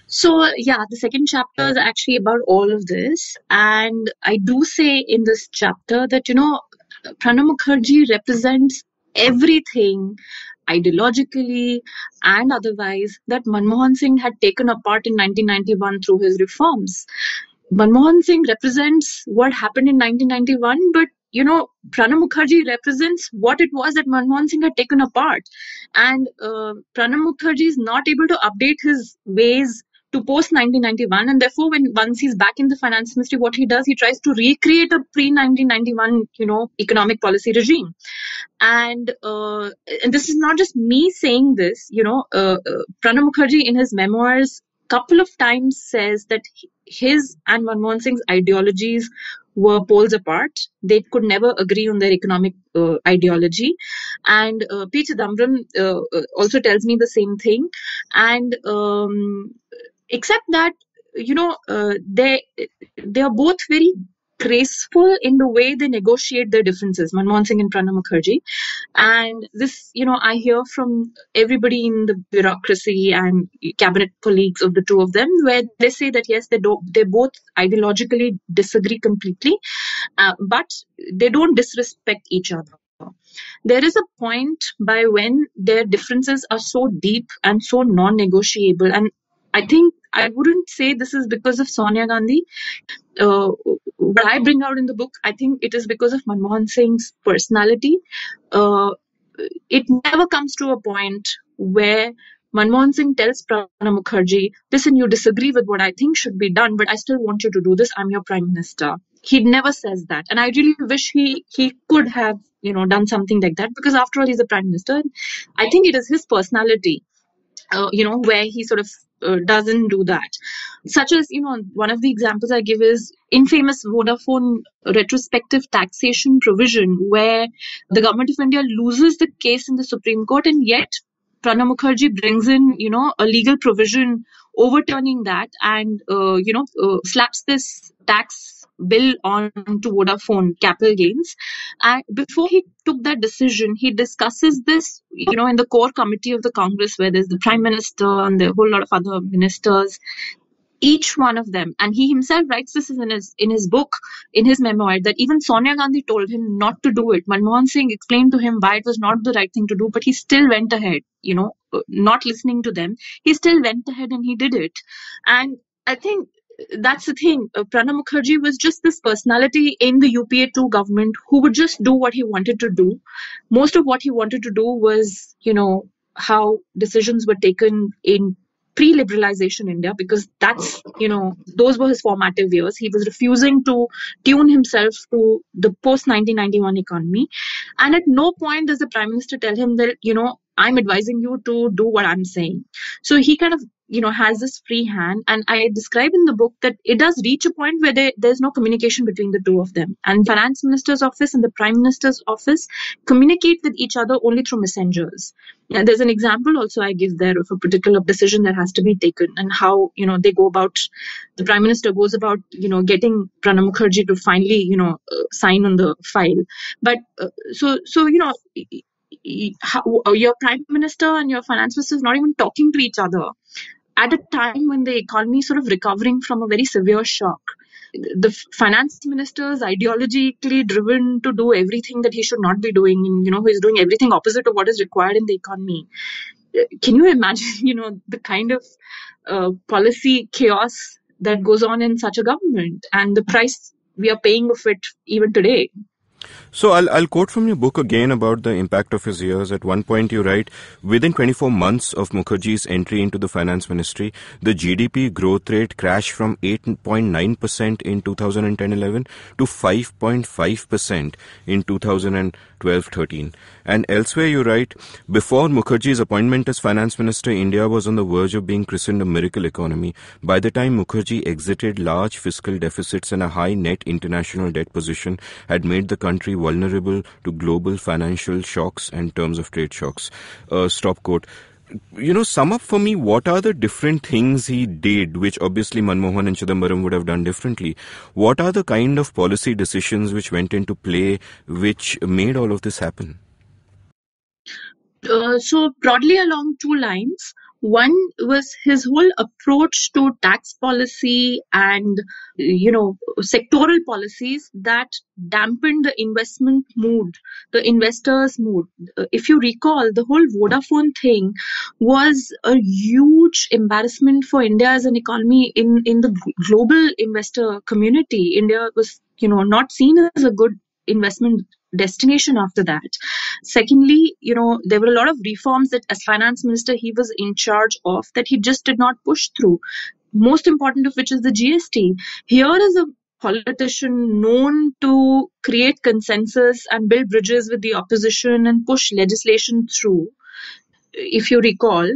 [SPEAKER 1] So, yeah, the second chapter is actually about all of this. And I do say in this chapter that, Pranab Mukherjee represents everything ideologically and otherwise that Manmohan Singh had taken apart in 1991 through his reforms. Manmohan Singh represents what happened in 1991, but Pranab Mukherjee represents what it was that Manmohan Singh had taken apart. And Pranab Mukherjee is not able to update his ways to post 1991, and therefore, once he's back in the finance ministry, what he does, he tries to recreate a pre 1991, economic policy regime. And this is not just me saying this. Pranab Mukherjee in his memoirs couple of times says that his and Manmohan Singh's ideologies were poles apart. They could never agree on their economic ideology. And P. Chidambaram also tells me the same thing. And except that, they are both very graceful in the way they negotiate their differences, Manmohan Singh and Pranab Mukherjee. And this, I hear from everybody in the bureaucracy and cabinet colleagues of the two of them, where they say that yes, they both ideologically disagree completely, but they don't disrespect each other. There is a point by when their differences are so deep and so non-negotiable. And I think I wouldn't say this is because of Sonia Gandhi. What I bring out in the book, I think it is because of Manmohan Singh's personality. It never comes to a point where Manmohan Singh tells Pranab Mukherjee, listen, you disagree with what I think should be done, but I still want you to do this. I'm your prime minister. He never says that. And I really wish he could have, done something like that, because after all, he's the prime minister. I think it is his personality, where he sort of doesn't do that. Such as, one of the examples I give is infamous Vodafone retrospective taxation provision, where the government of India loses the case in the Supreme Court, and yet Pranab Mukherjee brings in, a legal provision overturning that and, slaps this tax bill on to Vodafone capital gains. And before he took that decision, he discusses this, in the core committee of the Congress, where there's the Prime Minister and a whole lot of other ministers, each one of them. And he himself writes this in his book, in his memoir, that even Sonia Gandhi told him not to do it. Manmohan Singh explained to him why it was not the right thing to do, but he still went ahead, not listening to them. He still went ahead and he did it. And I think that's the thing. Pranab Mukherjee was just this personality in the UPA2 government who would just do what he wanted to do. Most of what he wanted to do was, how decisions were taken in pre-liberalization India, because that's, those were his formative years. He was refusing to tune himself to the post-1991 economy. And at no point does the Prime Minister tell him that, I'm advising you to do what I'm saying. So he kind of, has this free hand. And I describe in the book that it does reach a point where there's no communication between the two of them. And Finance Minister's office and the Prime Minister's office communicate with each other only through messengers. And there's an example also I give there of a particular decision that has to be taken, and how, they go about, the Prime Minister goes about, getting Pranab Mukherjee to finally, sign on the file. But your Prime Minister and your Finance Minister is not even talking to each other at a time when the economy is sort of recovering from a very severe shock. The Finance Minister is ideologically driven to do everything that he should not be doing, and who is doing everything opposite of what is required in the economy. Can you imagine, the kind of policy chaos that goes on in such a government, and the price we are paying of it even today?
[SPEAKER 2] So I'll quote from your book again about the impact of his years. At one point you write, within 24 months of Mukherjee's entry into the finance ministry, the GDP growth rate crashed from 8.9% in 2010-11 to 5.5% in 2012-13. And elsewhere you write, before Mukherjee's appointment as finance minister, India was on the verge of being christened a miracle economy. By the time Mukherjee exited, large fiscal deficits and a high net international debt position had made the country vulnerable to global financial shocks and terms of trade shocks. Stop quote. Sum up for me, what are the different things he did, which obviously Manmohan and Chidambaram would have done differently? What are the kind of policy decisions which went into play, which made all of this happen?
[SPEAKER 1] So broadly along two lines. One was his whole approach to tax policy and, sectoral policies that dampened the investment mood, the investors' mood. If you recall, the whole Vodafone thing was a huge embarrassment for India as an economy in the global investor community. India was, not seen as a good investment destination after that. Secondly, there were a lot of reforms that as finance minister he was in charge of that he just did not push through. Most important of which is the GST. Here is a politician known to create consensus and build bridges with the opposition and push legislation through. If you recall,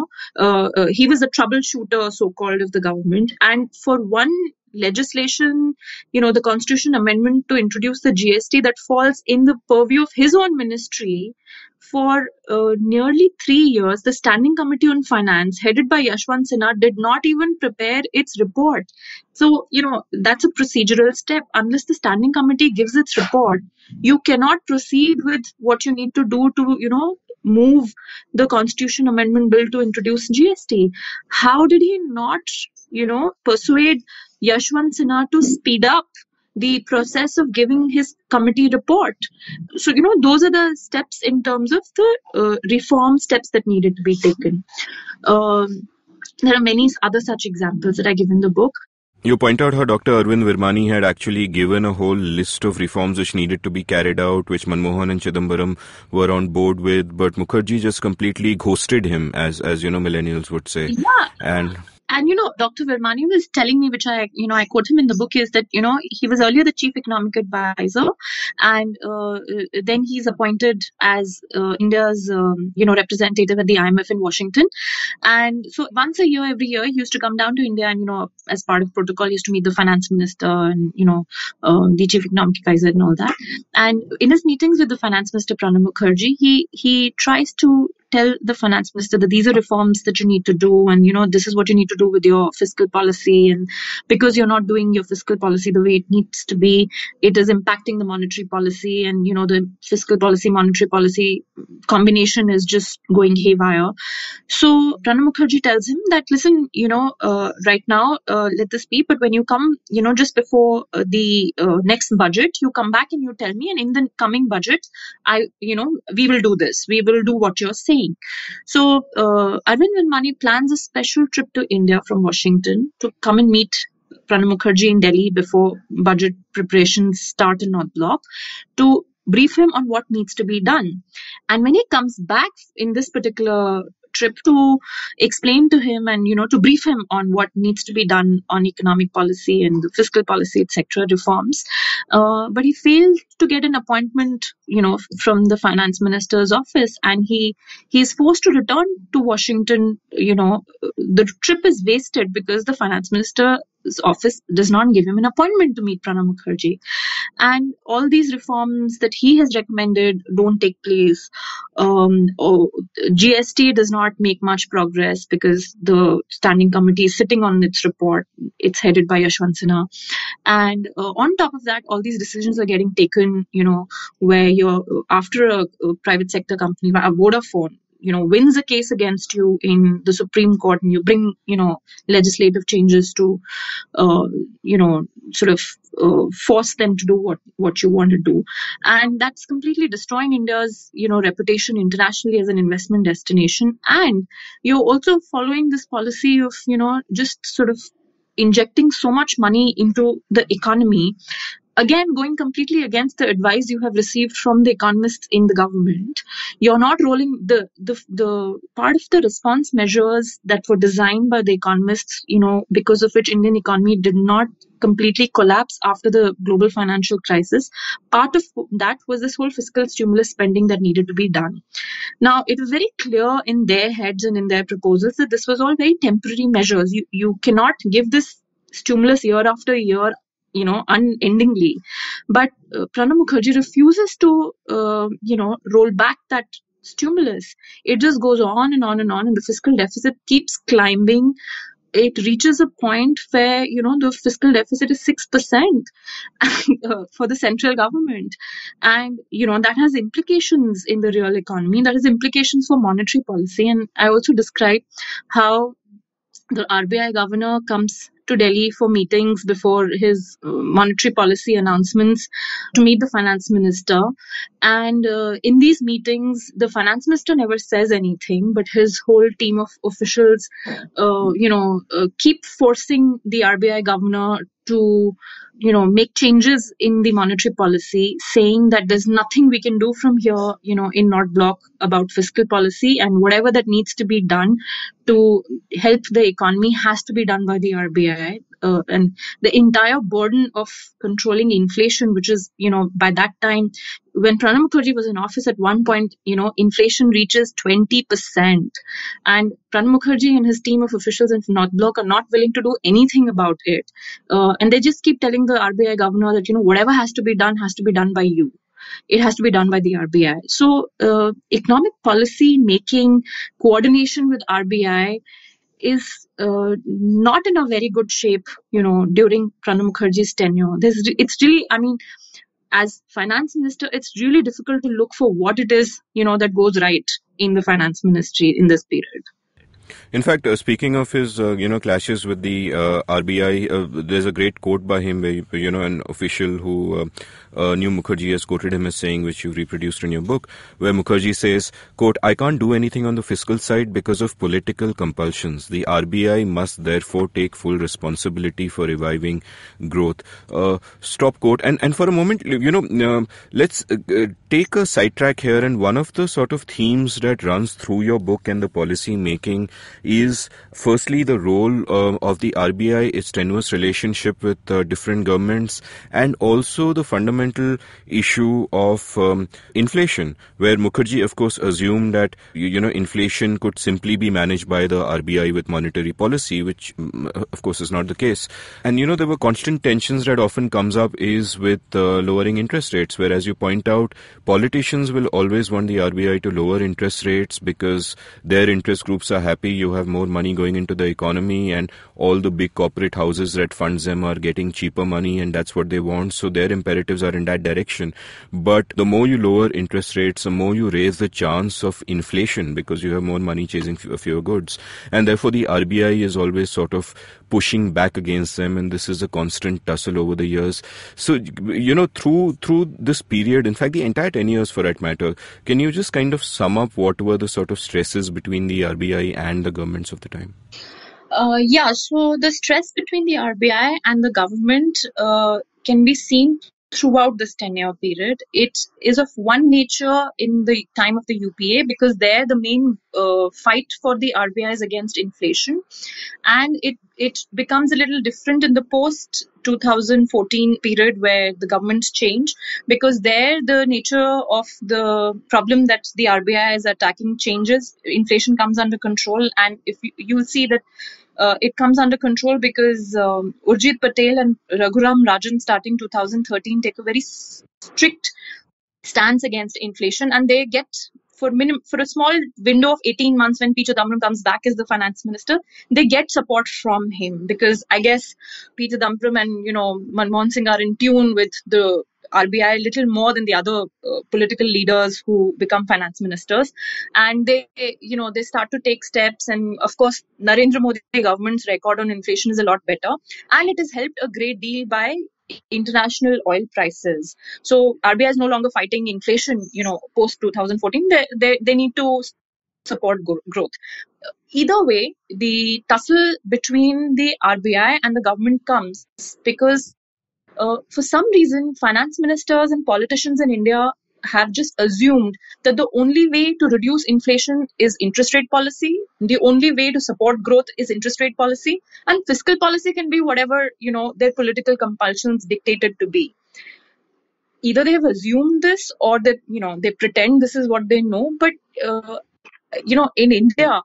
[SPEAKER 1] he was a troubleshooter, so-called, of the government. And for one legislation, the constitution amendment to introduce the GST that falls in the purview of his own ministry, for nearly 3 years, the Standing Committee on Finance, headed by Yashwant Sinha, did not even prepare its report. So, that's a procedural step. Unless the Standing Committee gives its report, you cannot proceed with what you need to do to, move the Constitution Amendment Bill to introduce GST. How did he not, persuade Yashwant Sinha to speed up the process of giving his committee report? So, those are the steps in terms of the reform steps that needed to be taken. There are many other such examples that I give in the book.
[SPEAKER 2] You point out how Dr. Arvind Virmani had actually given a whole list of reforms which needed to be carried out, which Manmohan and Chidambaram were on board with, but Mukherjee just completely ghosted him, as millennials would say.
[SPEAKER 1] Yeah. And, Dr. Virmani was telling me, which I quote him in the book, is that, he was earlier the chief economic advisor, and then he's appointed as India's, representative at the IMF in Washington. And so once a year, every year, he used to come down to India and, as part of protocol, he used to meet the finance minister and, the chief economic advisor and all that. And in his meetings with the finance minister, Pranab Mukherjee, he tries to tell the finance minister that these are reforms that you need to do, and this is what you need to do with your fiscal policy, and because you're not doing your fiscal policy the way it needs to be, it is impacting the monetary policy, and the fiscal policy monetary policy combination is just going haywire. So Pranab Mukherjee tells him that, listen, right now let this be, but when you come, just before the next budget, you come back and you tell me, and in the coming budget, we will do this, we will do what you're saying. So Arvind Virmani plans a special trip to India from Washington to come and meet Pranab Mukherjee in Delhi before budget preparations start in North Block, to brief him on what needs to be done. And when he comes back in this particular trip to explain to him and to brief him on what needs to be done on economic policy and the fiscal policy, etc., reforms, but he failed to get an appointment from the finance minister's office, and he is forced to return to Washington. The trip is wasted because the finance minister's office does not give him an appointment to meet Pranab Mukherjee, and all these reforms that he has recommended don't take place. GST does not make much progress because the standing committee is sitting on its report. It's headed by Yashwant Sinha. And on top of that, all these decisions are getting taken, where after a private sector company, a Vodafone, wins a case against you in the Supreme Court, and you bring, legislative changes to, sort of force them to do what you want to do. And that's completely destroying India's, reputation internationally as an investment destination. And you're also following this policy of, just sort of injecting so much money into the economy, again going completely against the advice you have received from the economists in the government. You're not rolling the part of the response measures that were designed by the economists, because of which Indian economy did not completely collapse after the global financial crisis. Part of that was this whole fiscal stimulus spending that needed to be done. Now, it was very clear in their heads and in their proposals that this was all very temporary measures. You cannot give this stimulus year after year, unendingly. But Pranab Mukherjee refuses to, roll back that stimulus. It just goes on and on and on, and the fiscal deficit keeps climbing it reaches a point where, the fiscal deficit is 6% for the central government. And, that has implications in the real economy. That has implications for monetary policy. And I also describe how the RBI governor comes to Delhi for meetings before his monetary policy announcements to meet the finance minister. And in these meetings, the finance minister never says anything, but his whole team of officials, keep forcing the RBI governor to, make changes in the monetary policy, saying that there's nothing we can do from here, in North Block about fiscal policy, and whatever that needs to be done to help the economy has to be done by the RBI. And the entire burden of controlling inflation, which is, by that time, when Pranab Mukherjee was in office at one point, inflation reaches 20%. And Pranab Mukherjee and his team of officials in North Block are not willing to do anything about it. And they just keep telling the RBI governor that, whatever has to be done by you. It has to be done by the RBI. So economic policy making, coordination with RBI is not in a very good shape, during Pranab Mukherjee's tenure. It's really, as finance minister, it's really difficult to look for what it is, that goes right in the finance ministry in this period.
[SPEAKER 2] In fact, speaking of his, clashes with the RBI, there's a great quote by him where, an official who knew Mukherjee has quoted him as saying, which you reproduced in your book, where Mukherjee says, quote, "I can't do anything on the fiscal side because of political compulsions. The RBI must therefore take full responsibility for reviving growth." Stop quote. And for a moment, let's take a sidetrack here. And one of the sort of themes that runs through your book and the policy making is firstly the role of the RBI, its tenuous relationship with different governments, and also the fundamental issue of inflation, where Mukherjee, of course, assumed that inflation could simply be managed by the RBI with monetary policy, which of course is not the case. And there were constant tensions that often comes up is with lowering interest rates, where, as you point out, politicians will always want the RBI to lower interest rates because their interest groups are happy. You have more money going into the economy, and all the big corporate houses that funds them are getting cheaper money, and that's what they want. So their imperatives are in that direction. But the more you lower interest rates, the more you raise the chance of inflation because you have more money chasing fewer goods. And therefore the RBI is always sort of pushing back against them, and this is a constant tussle over the years. So, through this period, in fact, the entire 10 years for that matter, can you just kind of sum up what were the sort of stresses between the RBI and the governments of the time?
[SPEAKER 1] So the stress between the RBI and the government can be seen throughout this tenure period. It is of one nature in the time of the UPA because there the main fight for the RBI is against inflation, and it becomes a little different in the post 2014 period where the governments change, because there the nature of the problem that the RBI is attacking changes. Inflation comes under control, and if you will see that it comes under control because Urjit Patel and Raghuram Rajan starting 2013 take a very strict stance against inflation, and they get for a small window of 18 months when P. Chidambaram comes back as the finance minister, they get support from him because I guess P. Chidambaram and Manmohan Singh are in tune with the RBI a little more than the other political leaders who become finance ministers, and they start to take steps. And of course, Narendra Modi government's record on inflation is a lot better, and it has helped a great deal by international oil prices. So RBI is no longer fighting inflation, post 2014. They need to support growth. Either way, the tussle between the RBI and the government comes because for some reason, finance ministers and politicians in India have just assumed that the only way to reduce inflation is interest rate policy. The only way to support growth is interest rate policy, and fiscal policy can be whatever, their political compulsions dictated to be. Either they have assumed this or that, they pretend this is what they know. But, in India,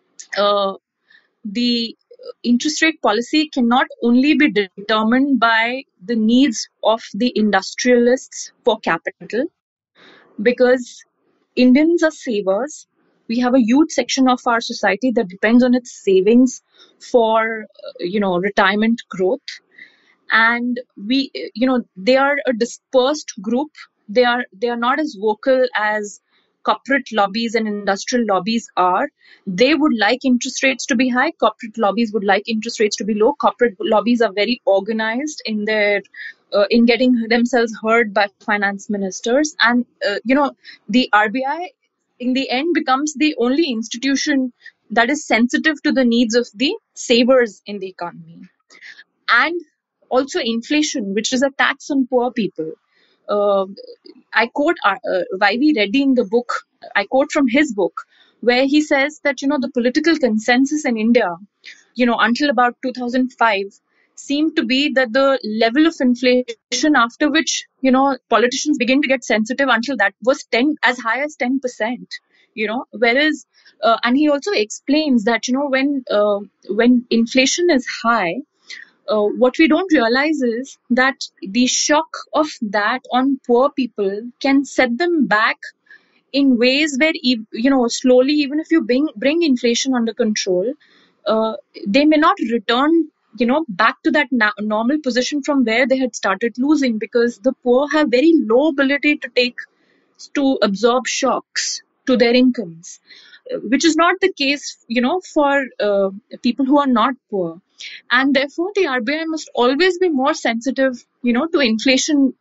[SPEAKER 1] the interest rate policy cannot only be determined by the needs of the industrialists for capital, because Indians are savers, We have a huge section of our society that depends on its savings for, retirement growth. And they are a dispersed group. They are not as vocal as corporate lobbies and industrial lobbies are. They would like interest rates to be high. Corporate lobbies would like interest rates to be low. Corporate lobbies are very organized in their in getting themselves heard by finance ministers. And the RBI in the end becomes the only institution that is sensitive to the needs of the savers in the economy. And also inflation, which is a tax on poor people. I quote Y.V. Reddy in the book. I quote from his book, where he says that, the political consensus in India, until about 2005, seemed to be that the level of inflation after which, politicians begin to get sensitive until that was as high as 10%, whereas, and he also explains that, when inflation is high, what we don't realize is that the shock of that on poor people can set them back in ways where, slowly, even if you bring inflation under control, they may not return, back to that normal position from where they had started losing, because the poor have very low ability to absorb shocks to their incomes, which is not the case, for people who are not poor. And therefore, the RBI must always be more sensitive, to inflation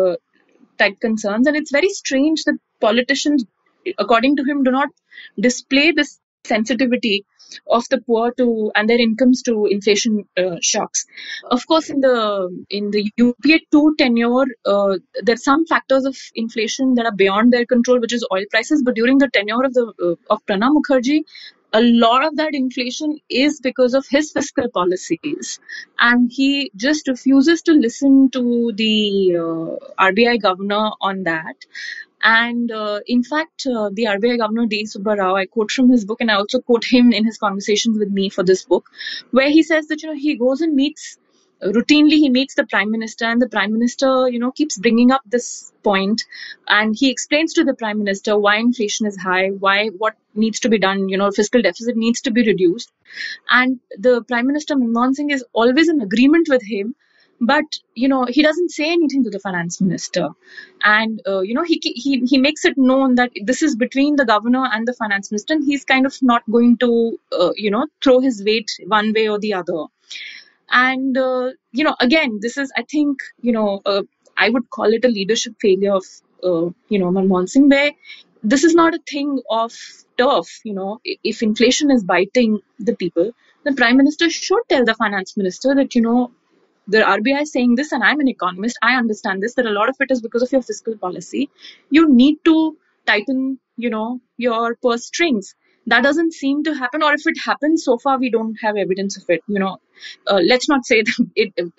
[SPEAKER 1] type concerns. And it's very strange that politicians, according to him, do not display this sensitivity of the poor to and their incomes to inflation shocks. Of course, in the UPA 2 tenure, there are some factors of inflation that are beyond their control, which is oil prices. But during the tenure of Pranab Mukherjee, a lot of that inflation is because of his fiscal policies, and he just refuses to listen to the RBI governor on that. And in fact, the RBI governor D. Subba Rao, I quote from his book, and I also quote him in his conversations with me for this book, where he says that, he goes and routinely he meets the prime minister, and the prime minister, keeps bringing up this point, and he explains to the prime minister why inflation is high, what needs to be done, fiscal deficit needs to be reduced. And the prime minister Manmohan Singh is always in agreement with him, but he doesn't say anything to the finance minister. And he makes it known that this is between the governor and the finance minister, and he's kind of not going to throw his weight one way or the other. And again, this is, I think, I would call it a leadership failure of Manmohan Singh, where this is not a thing of turf. If inflation is biting the people, the prime minister should tell the finance minister that, the RBI is saying this, and I'm an economist, I understand this, that a lot of it is because of your fiscal policy. You need to tighten, your purse strings. That doesn't seem to happen, or if it happens, so far we don't have evidence of it. Let's not say that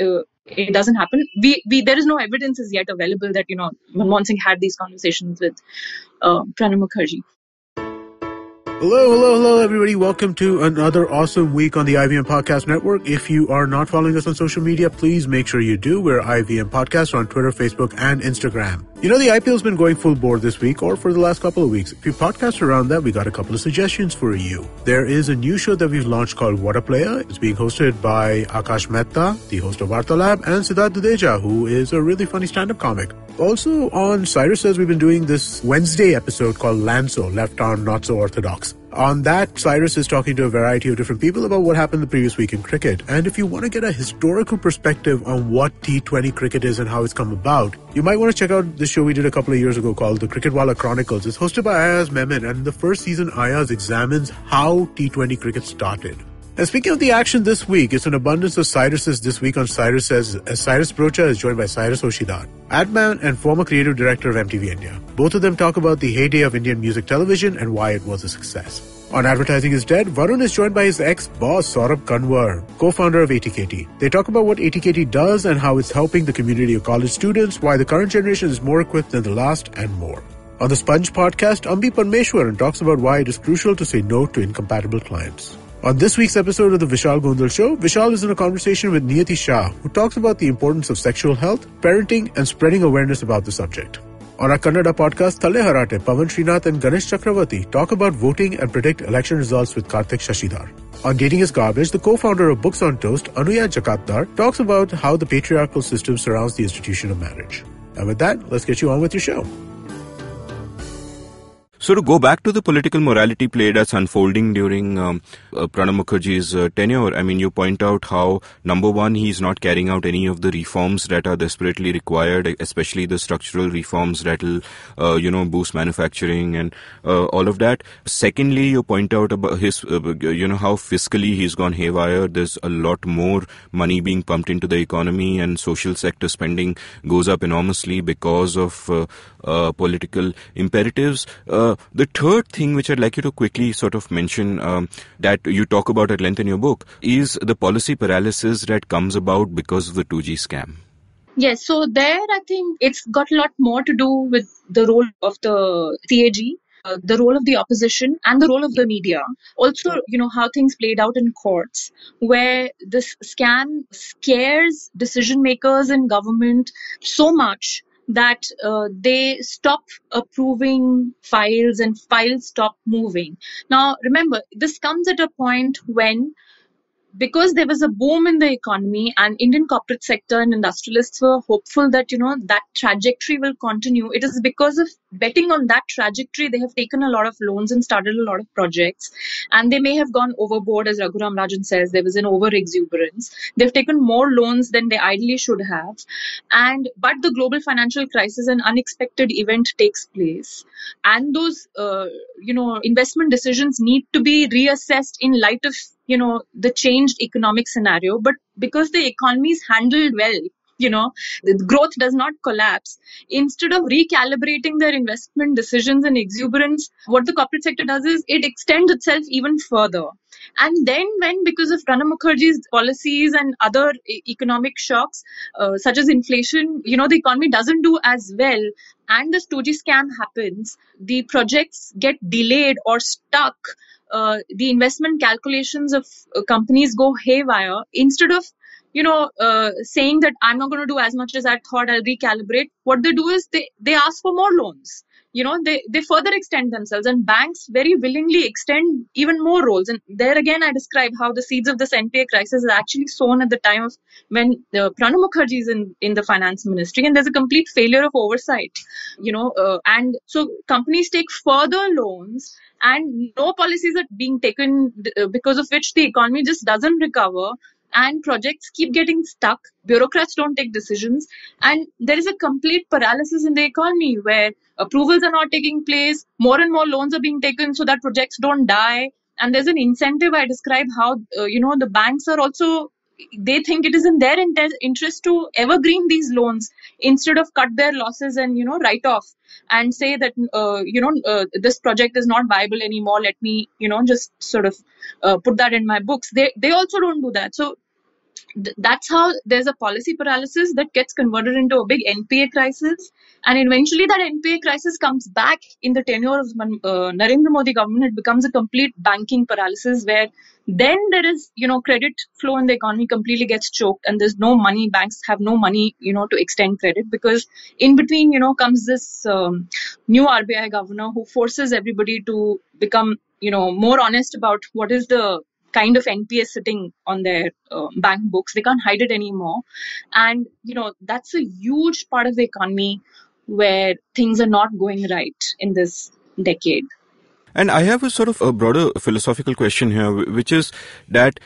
[SPEAKER 1] it doesn't happen. There is no evidence as yet available that Manmohan Singh had these conversations with Pranab Mukherjee.
[SPEAKER 5] Hello, everybody. Welcome to another awesome week on the IVM Podcast Network. If you are not following us on social media, please make sure you do. We're IVM Podcast on Twitter, Facebook, and Instagram. The IPL's been going full bore this week, or for the last couple of weeks. If you podcast around that, we got a couple of suggestions for you. There is a new show that we've launched called What a Player. It's being hosted by Akash Mehta, the host of Vartalab, and Siddharth Dudeja, who is a really funny stand-up comic. Also on Cyrus Says, we've been doing this Wednesday episode called Lanso, Left Arm Not So Orthodox. On that, Cyrus is talking to a variety of different people about what happened the previous week in cricket. And if you want to get a historical perspective on what T20 cricket is and how it's come about, you might want to check out the show we did a couple of years ago called The Cricketwala Chronicles. It's hosted by Ayaz Mehmet, and in the first season, Ayaz examines how T20 cricket started. And speaking of the action this week, it's an abundance of Cyruses this week on Cyrus Says, as Cyrus Brocha is joined by Cyrus Oshidar, Adman and former creative director of MTV India. Both of them talk about the heyday of Indian music television and why it was a success. On Advertising is Dead, Varun is joined by his ex-boss Saurabh Kanwar, co-founder of ATKT. They talk about what ATKT does and how it's helping the community of college students, why the current generation is more equipped than the last, and more. On the Sponge podcast, Ambi Parmeshwaran talks about why it is crucial to say no to incompatible clients. On this week's episode of the Vishal Gondal Show, Vishal is in a conversation with Niyati Shah, who talks about the importance of sexual health, parenting, and spreading awareness about the subject. On our Kannada podcast, Tale Harate, Pavan Srinath and Ganesh Chakravarti talk about voting and predict election results with Karthik Shashidhar. On Dating is Garbage, the co-founder of Books on Toast, Anuya Jakatdar, talks about how the patriarchal system surrounds the institution of marriage. And with that, let's get you on with your show.
[SPEAKER 2] So to go back to the political morality play that's unfolding during Pranab Mukherjee's tenure, I mean, you point out how, number one, he's not carrying out any of the reforms that are desperately required, especially the structural reforms that will, boost manufacturing and all of that. Secondly, you point out about his, how fiscally he's gone haywire. There's a lot more money being pumped into the economy, and social sector spending goes up enormously because of political imperatives. The third thing which I'd like you to quickly sort of mention that you talk about at length in your book is the policy paralysis that comes about because of the 2G scam.
[SPEAKER 1] Yes, so there I think it's got a lot more to do with the role of the CAG, the role of the opposition and the role of the media. Also, how things played out in courts, where this scam scares decision makers in government so much that they stop approving files and files stop moving. Now, remember, this comes at a point when, because there was a boom in the economy and Indian corporate sector and industrialists were hopeful that, that trajectory will continue. It is because of betting on that trajectory, they have taken a lot of loans and started a lot of projects. And they may have gone overboard, as Raghuram Rajan says, there was an over-exuberance. They've taken more loans than they ideally should have. But the global financial crisis, an unexpected event takes place. And those, investment decisions need to be reassessed in light of the changed economic scenario. But because the economy is handled well, the growth does not collapse. Instead of recalibrating their investment decisions and exuberance, what the corporate sector does is it extends itself even further. And then when, because of Pranab Mukherjee's policies and other economic shocks, such as inflation, the economy doesn't do as well, and this 2G scam happens, the projects get delayed or stuck. The investment calculations of companies go haywire. Instead of saying that I'm not going to do as much as I thought, I'll recalibrate, what they do is they ask for more loans. They further extend themselves, and banks very willingly extend even more roles. And there again, I describe how the seeds of this NPA crisis is actually sown at the time of when Pranab Mukherjee is in the finance ministry, and there's a complete failure of oversight. And so companies take further loans, and no policies are being taken because of which the economy just doesn't recover. And projects keep getting stuck. Bureaucrats don't take decisions. And there is a complete paralysis in the economy where approvals are not taking place. More and more loans are being taken so that projects don't die. And there's an incentive. I describe how, the banks are also, they think it is in their interest to evergreen these loans instead of cut their losses and, write off and say that, this project is not viable anymore. Let me, just sort of put that in my books. They also don't do that. So that's how there's a policy paralysis that gets converted into a big NPA crisis. And eventually that NPA crisis comes back in the tenure of Narendra Modi government. It becomes a complete banking paralysis where then there is, credit flow in the economy completely gets choked and there's no money. Banks have no money, to extend credit, because in between, comes this new RBI governor who forces everybody to become, more honest about what is the kind of NPA sitting on their bank books. They can't hide it anymore. And, that's a huge part of the economy where things are not going right in this decade.
[SPEAKER 2] And I have a sort of a broader philosophical question here, which is that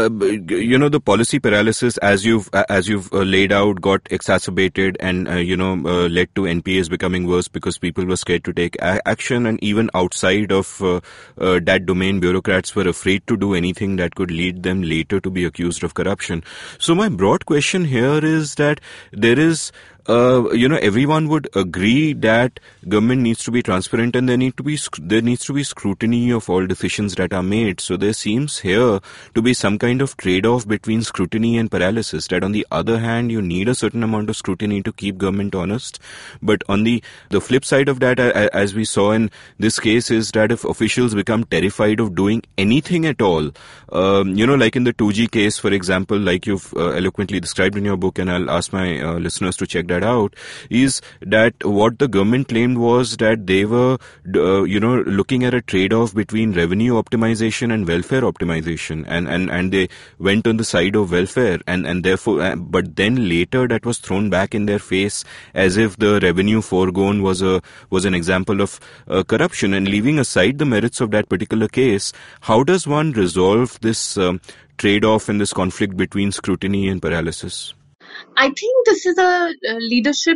[SPEAKER 2] the policy paralysis, as you've laid out, got exacerbated and led to NPAs becoming worse because people were scared to take action, and even outside of that domain, bureaucrats were afraid to do anything that could lead them later to be accused of corruption. So my broad question here is that there is everyone would agree that government needs to be transparent and there needs to be scrutiny of all decisions that are made. So there seems here to be some kind of trade-off between scrutiny and paralysis, that on the other hand, you need a certain amount of scrutiny to keep government honest. But on the flip side of that, as we saw in this case, is that if officials become terrified of doing anything at all, like in the 2G case, for example, like you've eloquently described in your book, and I'll ask my listeners to check that out, is that what the government claimed was that they were, looking at a trade-off between revenue optimization and welfare optimization, and they went on the side of welfare, and therefore, but then later that was thrown back in their face as if the revenue foregone was an example of corruption. And leaving aside the merits of that particular case, how does one resolve this trade-off and this conflict between scrutiny and paralysis?
[SPEAKER 1] I think this is a leadership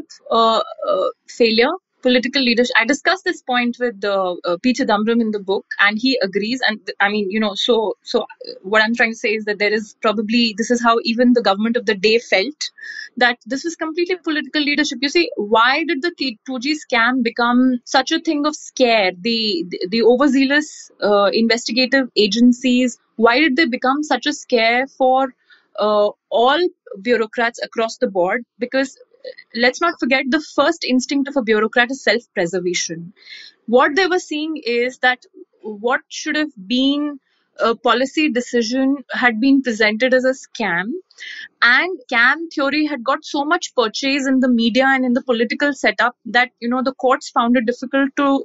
[SPEAKER 1] failure, political leadership. I discussed this point with P. Chidambaram in the book, and he agrees. And I mean, so what I'm trying to say is that there is probably, this is how even the government of the day felt, that this was completely political leadership. You see, why did the 2G scam become such a thing of scare? The overzealous investigative agencies, why did they become such a scare for all bureaucrats across the board? Because let's not forget, the first instinct of a bureaucrat is self-preservation. What they were seeing is that what should have been a policy decision had been presented as a scam, and scam theory had got so much purchase in the media and in the political setup that the courts found it difficult to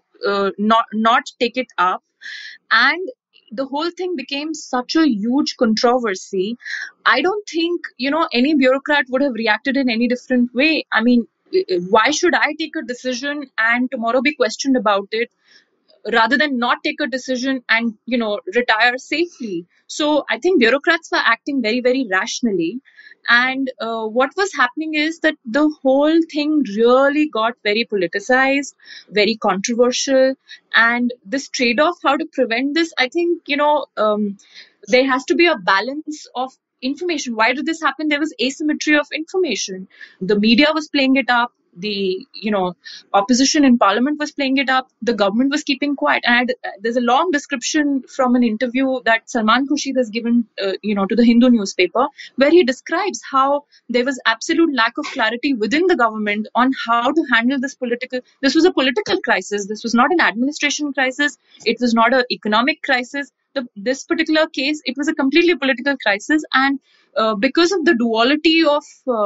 [SPEAKER 1] not take it up, and the whole thing became such a huge controversy. I don't think any bureaucrat would have reacted in any different way. I mean, why should I take a decision and tomorrow be questioned about it, rather than not take a decision and retire safely? So I think bureaucrats were acting very, very rationally, and what was happening is that the whole thing really got very politicized, very controversial, and this trade-off, how to prevent this, I think there has to be a balance of information. Why did this happen? There was asymmetry of information. The media was playing it up, the opposition in parliament was playing it up, the government was keeping quiet. And there's a long description from an interview that Salman Khurshid has given to the Hindu newspaper, where he describes how there was absolute lack of clarity within the government on how to handle this was a political crisis. This was not an administration crisis, it was not an economic crisis. This particular case, it was a completely political crisis, and because of the duality of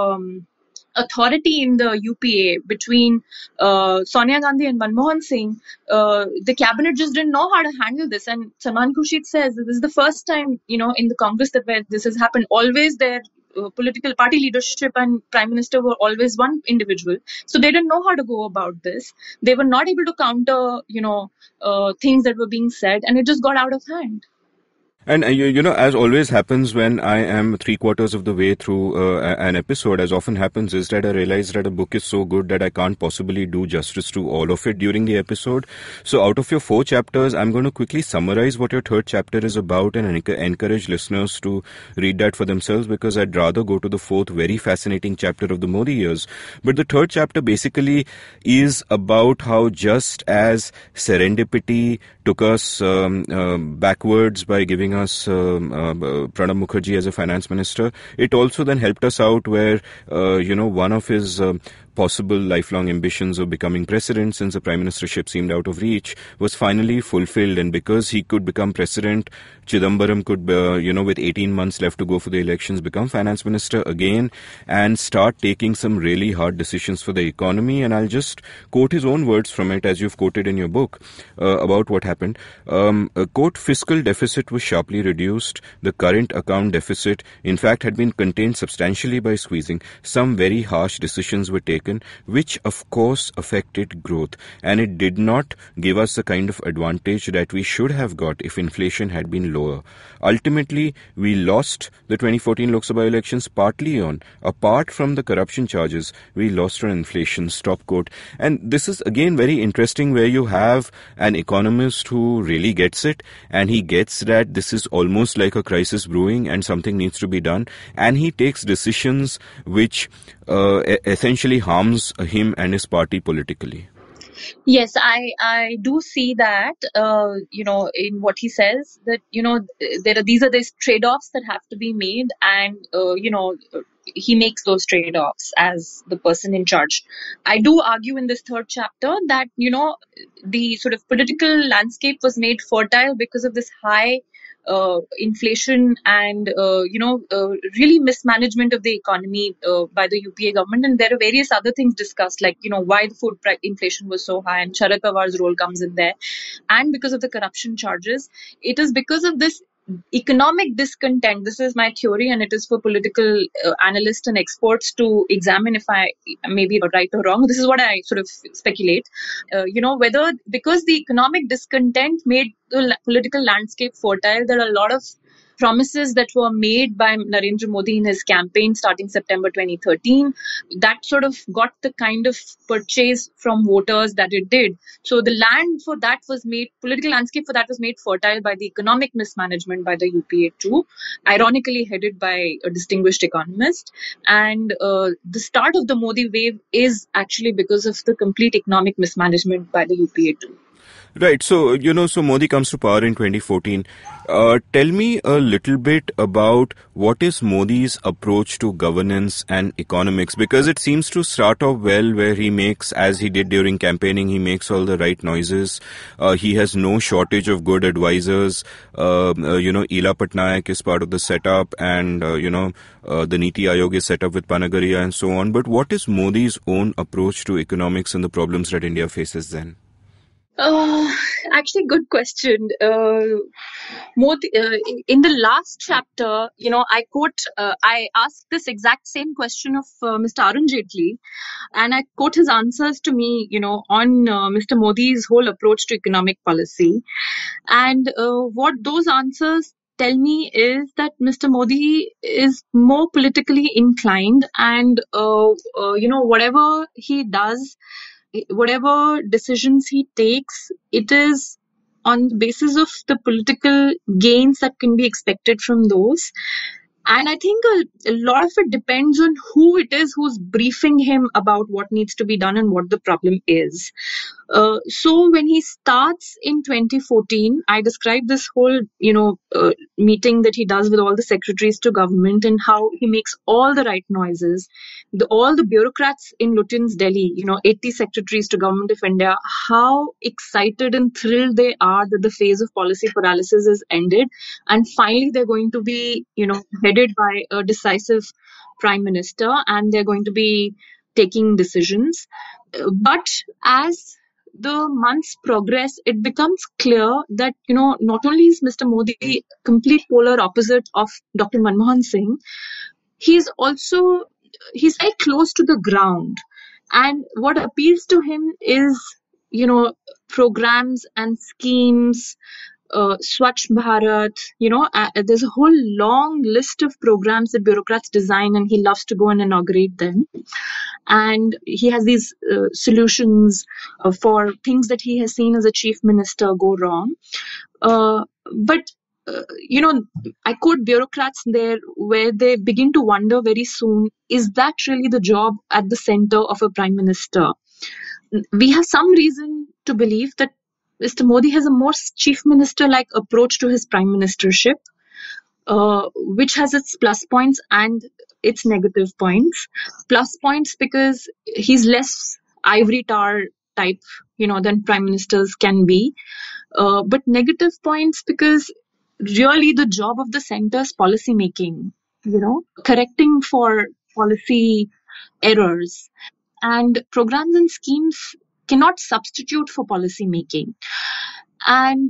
[SPEAKER 1] authority in the UPA between Sonia Gandhi and Manmohan Singh, the cabinet just didn't know how to handle this. And Salman Khurshid says that this is the first time, in the Congress that where this has happened. Always their political party leadership and prime minister were always one individual, so they didn't know how to go about this. They were not able to counter, things that were being said, and it just got out of hand.
[SPEAKER 2] And as always happens when I am 3/4 of the way through an episode, as often happens, is that I realize that a book is so good that I can't possibly do justice to all of it during the episode. So out of your 4 chapters, I'm going to quickly summarize what your 3rd chapter is about and encourage listeners to read that for themselves, because I'd rather go to the 4th very fascinating chapter of the Modi years. But the 3rd chapter basically is about how, just as serendipity took us backwards by giving us Pranab Mukherjee as a finance minister, it also then helped us out where, one of his possible lifelong ambitions of becoming president, since the prime ministership seemed out of reach, was finally fulfilled. And because he could become president, Chidambaram could, with 18 months left to go for the elections, become finance minister again and start taking some really hard decisions for the economy. And I'll just quote his own words from it, as you've quoted in your book, about what happened. Quote, fiscal deficit was sharply reduced. The current account deficit, in fact, had been contained substantially by squeezing. Some very harsh decisions were taken, which of course affected growth, and it did not give us the kind of advantage that we should have got if inflation had been lower. Ultimately, we lost the 2014 Lok Sabha elections apart from the corruption charges, we lost on inflation, stop quote. And this is again very interesting, where you have an economist who really gets it, and he gets that this is almost like a crisis brewing and something needs to be done, and he takes decisions which essentially harms him and his party politically.
[SPEAKER 1] Yes, I do see that, in what he says, that, these are these trade-offs that have to be made, and, he makes those trade-offs as the person in charge. I do argue in this 3rd chapter that, the sort of political landscape was made fertile because of this high inflation and really mismanagement of the economy by the UPA government. And there are various other things discussed, like why the food inflation was so high, and Sharad Pawar's role comes in there, and because of the corruption charges. It is because of this economic discontent. This is my theory, and it is for political analysts and experts to examine if I may be right or wrong. This is what I sort of speculate. Whether because the economic discontent made the political landscape fertile, there are a lot of promises that were made by Narendra Modi in his campaign starting September 2013 that sort of got the kind of purchase from voters that it did. So the land for that was made, political landscape for that was made fertile by the economic mismanagement by the UPA too, ironically headed by a distinguished economist. And the start of the Modi wave is actually because of the complete economic mismanagement by the UPA too.
[SPEAKER 2] Right. So, so Modi comes to power in 2014. Tell me a little bit about what is Modi's approach to governance and economics, because it seems to start off well, where he makes, as he did during campaigning, he makes all the right noises. He has no shortage of good advisors. Ila Patnaik is part of the setup, and, the Niti Aayog is set up with Panagaria and so on. But what is Modi's own approach to economics and the problems that India faces then?
[SPEAKER 1] Actually, good question. Modi, in the last chapter, I asked this exact same question of Mr. Arun Jaitley, and I quote his answers to me, on Mr. Modi's whole approach to economic policy. And what those answers tell me is that Mr. Modi is more politically inclined, and whatever he does, whatever decisions he takes, it is on the basis of the political gains that can be expected from those. And I think a lot of it depends on who it is who's briefing him about what needs to be done and what the problem is. So when he starts in 2014, I described this whole, meeting that he does with all the secretaries to government, and how he makes all the right noises. All the bureaucrats in Lutyens, Delhi, 80 secretaries to government of India, how excited and thrilled they are that the phase of policy paralysis is ended. And finally, they're going to be, headed by a decisive prime minister, and they're going to be taking decisions. But as the months progress, it becomes clear that, not only is Mr. Modi complete polar opposite of Dr. Manmohan Singh, he's very close to the ground. And what appeals to him is, programs and schemes, Swachh Bharat, there's a whole long list of programs that bureaucrats design, and he loves to go and inaugurate them. And he has these solutions for things that he has seen as a chief minister go wrong. But I quote bureaucrats there, where they begin to wonder very soon, is that really the job at the center of a prime minister? We have some reason to believe that Mr. Modi has a more chief minister-like approach to his prime ministership, which has its plus points and its negative points. Plus points because he's less ivory tower type, than prime ministers can be. But negative points because really the job of the center is policy making, correcting for policy errors. And programs and schemes cannot substitute for policy making. And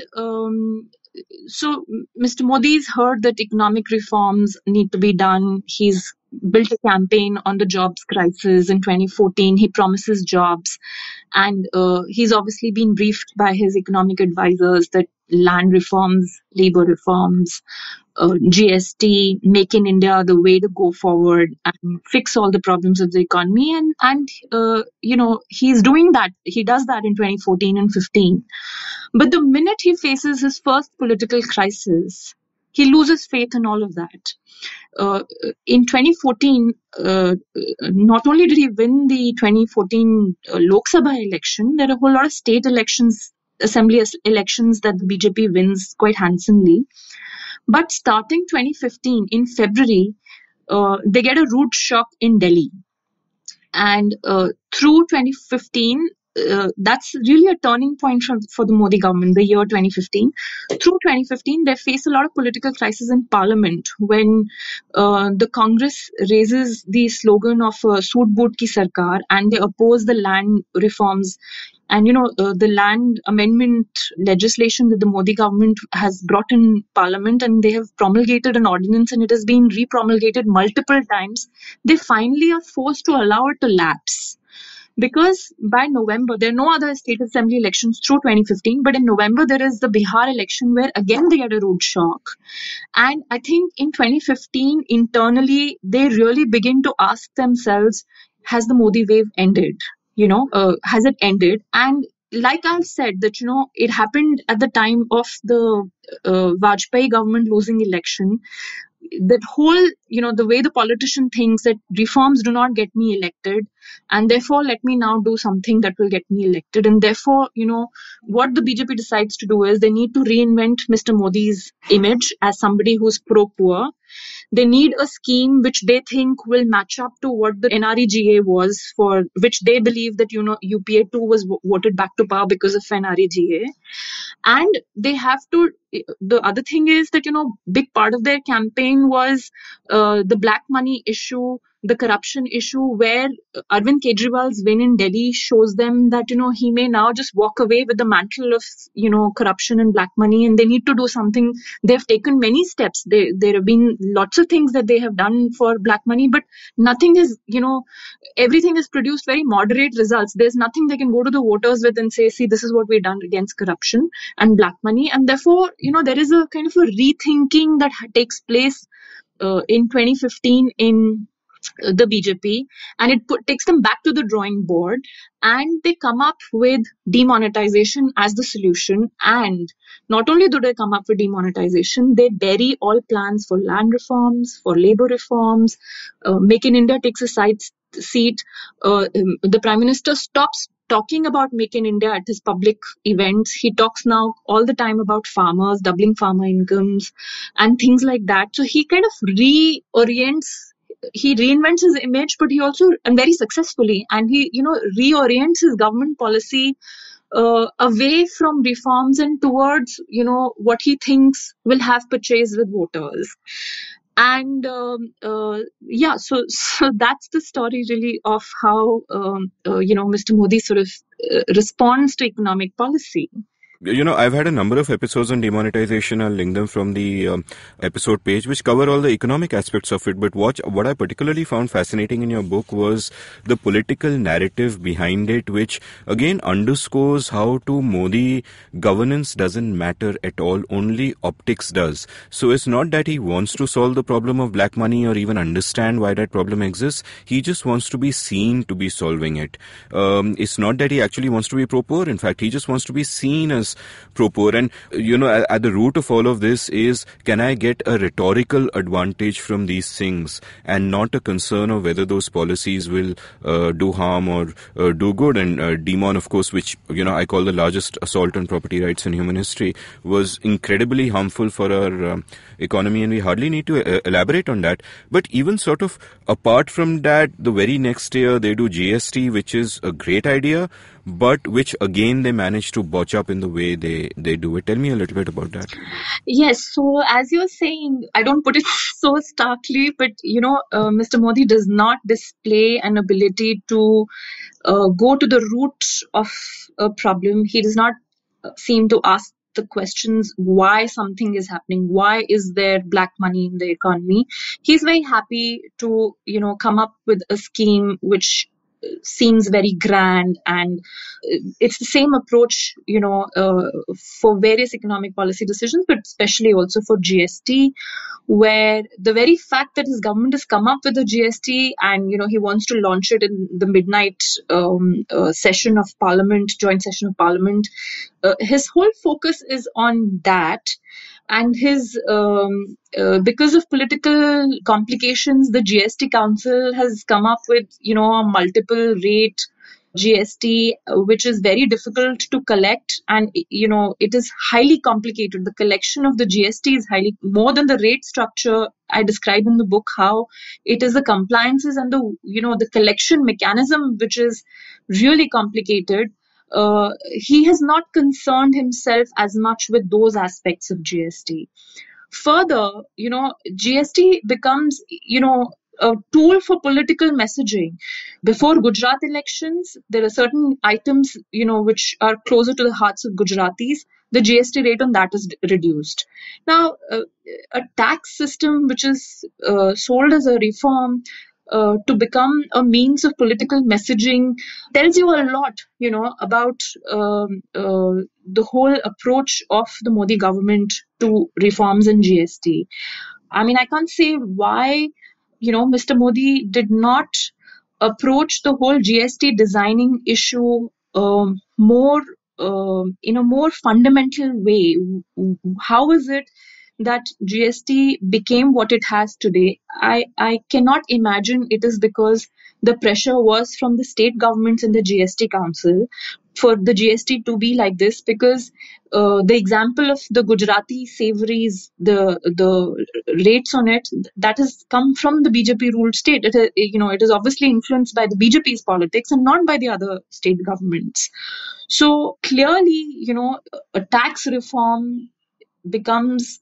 [SPEAKER 1] so Mr. Modi's heard that economic reforms need to be done. He's built a campaign on the jobs crisis in 2014. He promises jobs. And he's obviously been briefed by his economic advisors that land reforms, labor reforms, GST, Make in India, the way to go forward and fix all the problems of the economy. And he's doing that. He does that in 2014 and 15. But the minute he faces his first political crisis, he loses faith in all of that. In 2014, not only did he win the 2014 Lok Sabha election, there are a whole lot of state elections, assembly elections that the BJP wins quite handsomely. But starting 2015, in February, they get a rude shock in Delhi. And through 2015, that's really a turning point for the Modi government, the year 2015. Through 2015, they face a lot of political crisis in parliament when the Congress raises the slogan of Soot Boot Ki Sarkar, and they oppose the land reforms. And the land amendment legislation that the Modi government has brought in parliament, and they have promulgated an ordinance, and it has been repromulgated multiple times. They finally are forced to allow it to lapse. Because by November, there are no other state assembly elections through 2015, but in November, there is the Bihar election where again they had a rude shock. And I think in 2015, internally, they really begin to ask themselves, has the Modi wave ended? Has it ended? And like I've said, that, it happened at the time of the Vajpayee government losing election. That whole, the way the politician thinks that reforms do not get me elected, and therefore let me now do something that will get me elected. And therefore, what the BJP decides to do is they need to reinvent Mr. Modi's image as somebody who's pro-poor. They need a scheme which they think will match up to what the NREGA was, for which they believe that, UPA 2 was voted back to power because of NREGA. And they have to, the other thing is that, big part of their campaign was the black money issue, the corruption issue, where Arvind Kejriwal's win in Delhi shows them that, he may now just walk away with the mantle of, corruption and black money, and they need to do something. They've taken many steps. There have been lots of things that they have done for black money, but nothing is, everything has produced very moderate results. There's nothing they can go to the voters with and say, see, this is what we've done against corruption and black money. And therefore, there is a kind of a rethinking that takes place in 2015 in the BJP, and it takes them back to the drawing board, and they come up with demonetization as the solution. And not only do they come up with demonetization, they bury all plans for land reforms, for labor reforms. Make in India takes a side seat. The Prime Minister stops talking about Make in India at his public events. He talks now all the time about farmers, doubling farmer incomes and things like that. So he kind of reinvents his image, but he also, and very successfully, and he, reorients his government policy away from reforms and towards, what he thinks will have purchase with voters. And so that's the story really of how Mr. Modi sort of responds to economic policy.
[SPEAKER 2] I've had a number of episodes on demonetization. I'll link them from the episode page, which cover all the economic aspects of it. But what I particularly found fascinating in your book was the political narrative behind it, which again underscores how to Modi governance doesn't matter at all. Only optics does. So it's not that he wants to solve the problem of black money or even understand why that problem exists. He just wants to be seen to be solving it. It's not that he actually wants to be pro-poor. In fact, he just wants to be seen as pro-poor. And, at the root of all of this is, can I get a rhetorical advantage from these things and not a concern of whether those policies will do harm or do good. And Demon, of course, which, I call the largest assault on property rights in human history, was incredibly harmful for our economy, and we hardly need to elaborate on that. But even sort of apart from that, the very next year they do GST, which is a great idea, but which again they manage to botch up in the way they do it. Tell me a little bit about that.
[SPEAKER 1] Yes, so as you're saying, I don't put it so starkly, but Mr. Modi does not display an ability to go to the root of a problem. He does not seem to ask the questions why something is happening, why is there black money in the economy. He's very happy to come up with a scheme which seems very grand, and it's the same approach for various economic policy decisions, but especially also for GST, where the very fact that his government has come up with a GST and he wants to launch it in the midnight session of parliament, joint session of parliament, his whole focus is on that. And his because of political complications, the GST Council has come up with a multiple rate GST, which is very difficult to collect, and it is highly complicated. The collection of the GST is highly more than the rate structure. I describe in the book how it is the compliances and the the collection mechanism which is really complicated. he has not concerned himself as much with those aspects of GST. Further, GST becomes, a tool for political messaging. Before Gujarat elections, there are certain items, which are closer to the hearts of Gujaratis. The GST rate on that is reduced. Now, a tax system which is sold as a reform to become a means of political messaging tells you a lot, about the whole approach of the Modi government to reforms in GST. I mean, I can't say why, Mr. Modi did not approach the whole GST designing issue more in a more fundamental way. How is it that GST became what it has today? I cannot imagine it is because the pressure was from the state governments in the GST council for the GST to be like this, because the example of the Gujarati savories, the rates on it, that has come from the BJP ruled state. It is obviously influenced by the BJP's politics and not by the other state governments. So clearly, a tax reform becomes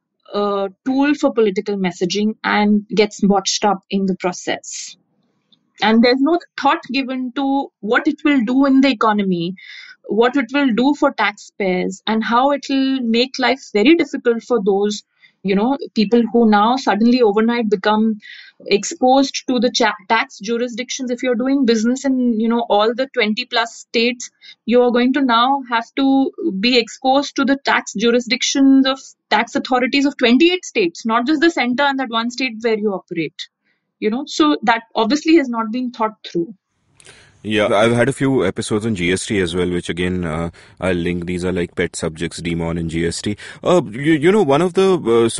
[SPEAKER 1] a tool for political messaging and gets botched up in the process. And there's no thought given to what it will do in the economy, what it will do for taxpayers, and how it will make life very difficult for those, people who now suddenly overnight become exposed to the tax jurisdictions. If you're doing business in, all the 20 plus states, you are going to now have to be exposed to the tax jurisdictions of tax authorities of 28 states, not just the center and that one state where you operate. So that obviously has not been thought through.
[SPEAKER 2] Yeah, I've had a few episodes on GST as well, which again, I'll link. These are like pet subjects, Demon and GST. One of the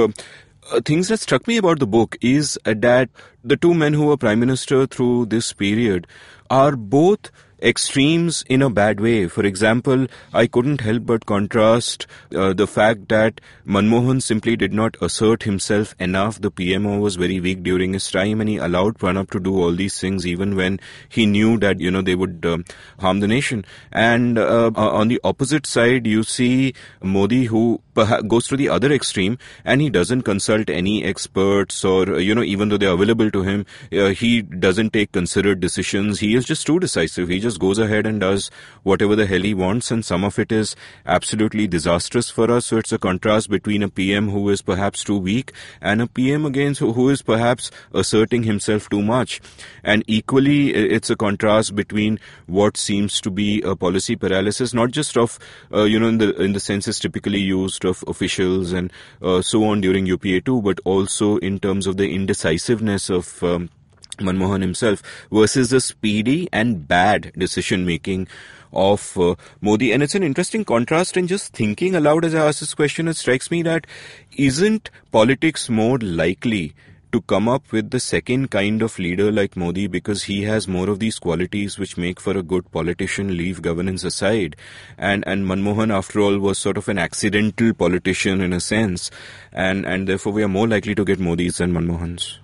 [SPEAKER 2] things that struck me about the book is that the two men who were prime minister through this period are both extremes in a bad way. For example, I couldn't help but contrast the fact that Manmohan simply did not assert himself enough. The PMO was very weak during his time, and he allowed Pranab to do all these things even when he knew that, they would harm the nation. And on the opposite side, you see Modi, who goes to the other extreme, and he doesn't consult any experts or, even though they're available to him, he doesn't take considered decisions. He is just too decisive. He just goes ahead and does whatever the hell he wants, and some of it is absolutely disastrous for us. So it's a contrast between a PM who is perhaps too weak and a PM again who is perhaps asserting himself too much. And equally, it's a contrast between what seems to be a policy paralysis, not just of, in the senses typically used of officials and so on during UPA2, but also in terms of the indecisiveness of Manmohan himself versus the speedy and bad decision making of Modi. And it's an interesting contrast. And just thinking aloud as I ask this question, it strikes me that isn't politics more likely to come up with the second kind of leader like Modi, because he has more of these qualities which make for a good politician, leave governance aside. And Manmohan, after all, was sort of an accidental politician in a sense. And therefore we are more likely to get Modis than Manmohans.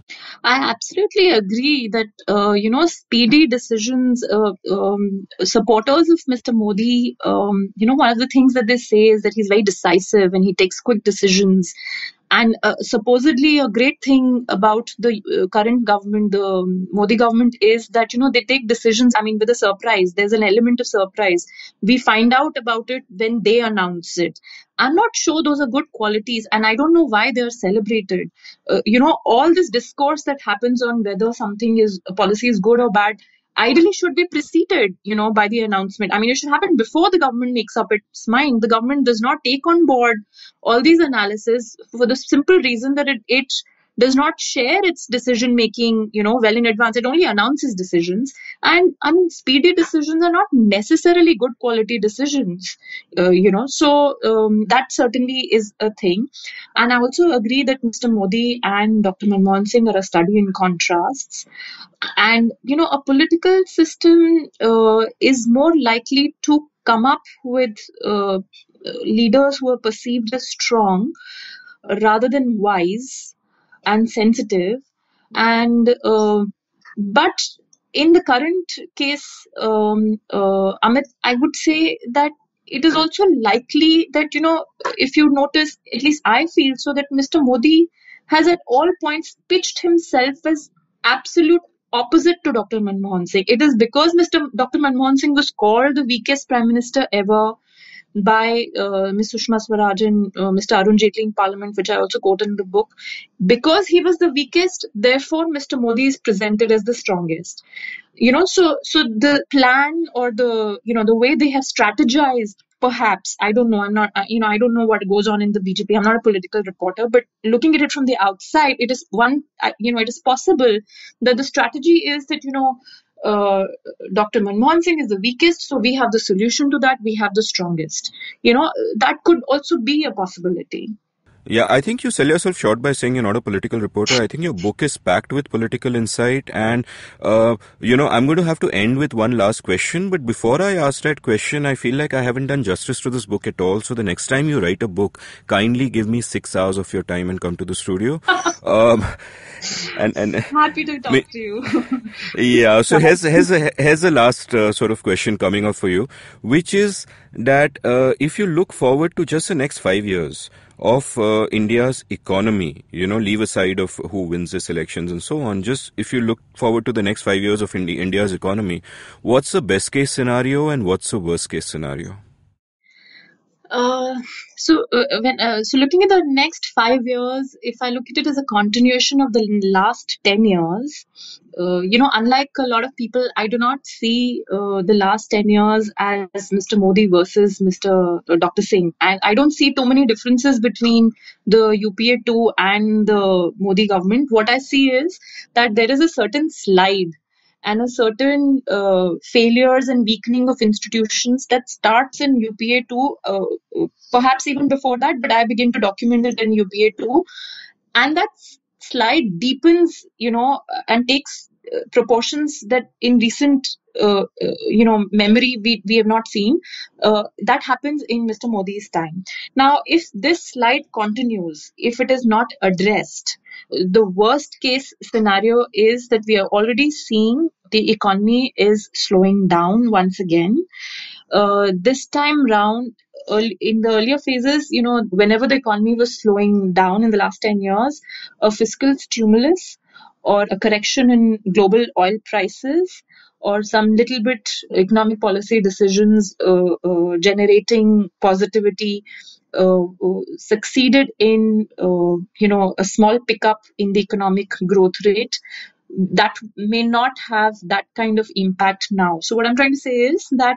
[SPEAKER 1] I absolutely agree that, speedy decisions, supporters of Mr. Modi, one of the things that they say is that he's very decisive and he takes quick decisions. And supposedly a great thing about the current government, the Modi government, is that, they take decisions, with a surprise. There's an element of surprise. We find out about it when they announce it. I'm not sure those are good qualities, and I don't know why they're celebrated. All this discourse that happens on whether a policy is good or bad, ideally should be preceded, by the announcement. It should happen before the government makes up its mind. The government does not take on board all these analyses for the simple reason that it does not share its decision making, well in advance. It only announces decisions. And speedy decisions are not necessarily good quality decisions, so that certainly is a thing. And I also agree that Mr. Modi and Dr. Manmohan Singh are a study in contrasts. And, a political system is more likely to come up with leaders who are perceived as strong rather than wise and sensitive. And but in the current case, Amit, I would say that it is also likely that, if you notice, at least I feel so, that Mr. Modi has at all points pitched himself as absolute opposite to Dr. Manmohan Singh. It is because Dr. Manmohan Singh was called the weakest prime minister ever by Ms. Sushma Swaraj and Mr. Arun Jaitley in Parliament, which I also quote in the book. Because he was the weakest, therefore Mr. Modi is presented as the strongest. So the plan, or the way they have strategized, perhaps, I don't know, I'm not, I don't know what goes on in the BJP. I'm not a political reporter, but looking at it from the outside, it is it is possible that the strategy is that, uh, Dr. Manmohan Singh is the weakest, so we have the solution to that. We have the strongest. That could also be a possibility.
[SPEAKER 2] Yeah, I think you sell yourself short by saying you're not a political reporter. I think your book is packed with political insight. And, I'm going to have to end with one last question. But before I ask that question, I feel like I haven't done justice to this book at all. So the next time you write a book, kindly give me 6 hours of your time and come to the studio. And
[SPEAKER 1] Happy to talk to you.
[SPEAKER 2] Yeah, so here's a last sort of question coming up for you, which is that if you look forward to just the next 5 years of India's economy, leave aside of who wins this elections and so on, just if you look forward to the next 5 years of India's economy, what's the best case scenario and what's the worst case scenario?
[SPEAKER 1] So looking at the next 5 years, if I look at it as a continuation of the last 10 years, unlike a lot of people, I do not see the last 10 years as Mr. Modi versus Mr. Dr. Singh. And I don't see too many differences between the UPA 2 and the Modi government. What I see is that there is a certain slide and a certain failures and weakening of institutions that starts in UPA 2, perhaps even before that, but I begin to document it in UPA 2. And that slide deepens, and takes proportions that in recent, memory we have not seen. That happens in Mr. Modi's time. Now, if this slide continues, if it is not addressed, the worst case scenario is that we are already seeing the economy is slowing down once again. This time round, in the earlier phases, whenever the economy was slowing down in the last 10 years, a fiscal stimulus or a correction in global oil prices or some little bit economic policy decisions generating positivity succeeded in, a small pickup in the economic growth rate. That may not have that kind of impact now. So what I'm trying to say is that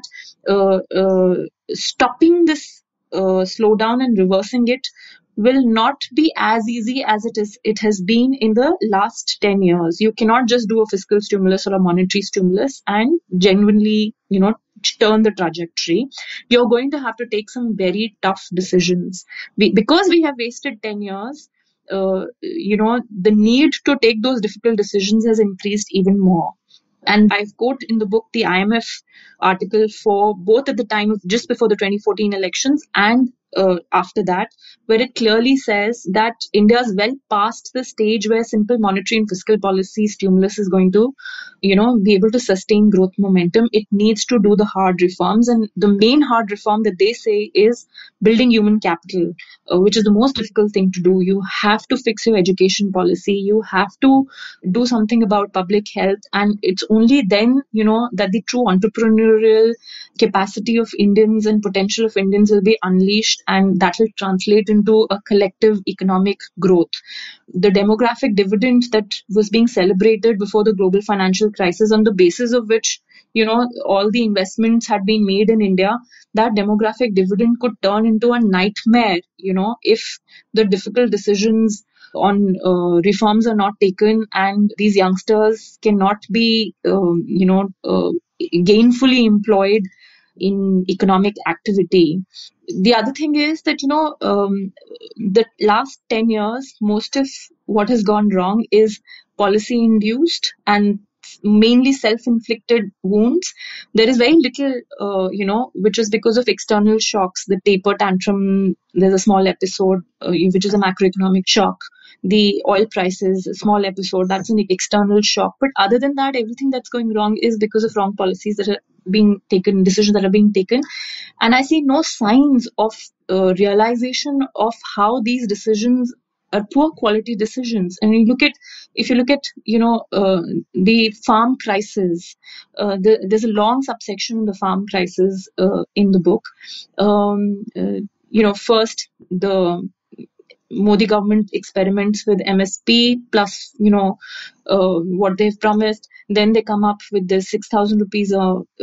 [SPEAKER 1] stopping this slowdown and reversing it will not be as easy as it has been in the last 10 years. You cannot just do a fiscal stimulus or a monetary stimulus and genuinely, turn the trajectory. You're going to have to take some very tough decisions. Because we have wasted 10 years, the need to take those difficult decisions has increased even more. And I quote in the book the IMF article for both at the time of just before the 2014 elections and after that, where it clearly says that India is well past the stage where simple monetary and fiscal policy stimulus is going to, be able to sustain growth momentum. It needs to do the hard reforms. And the main hard reform that they say is building human capital, which is the most difficult thing to do. You have to fix your education policy. You have to do something about public health. And it's only then, that the true entrepreneurial capacity of Indians and potential of Indians will be unleashed, and that will translate into a collective economic growth. The demographic dividend that was being celebrated before the global financial crisis, on the basis of which, all the investments had been made in India, that demographic dividend could turn into a nightmare, if the difficult decisions on reforms are not taken and these youngsters cannot be, gainfully employed in economic activity. The other thing is that, the last 10 years, most of what has gone wrong is policy induced, and mainly self-inflicted wounds. There is very little, which is because of external shocks. The taper tantrum, there's a small episode, which is a macroeconomic shock. The oil prices, a small episode, that's an external shock. But other than that, everything that's going wrong is because of wrong policies that are being taken, decisions that are being taken. And I see no signs of realization of how these decisions are poor quality decisions. And if you look at the farm crisis, there's a long subsection on the farm crisis in the book. First the Modi government experiments with MSP plus, what they've promised. Then they come up with this 6,000 rupees,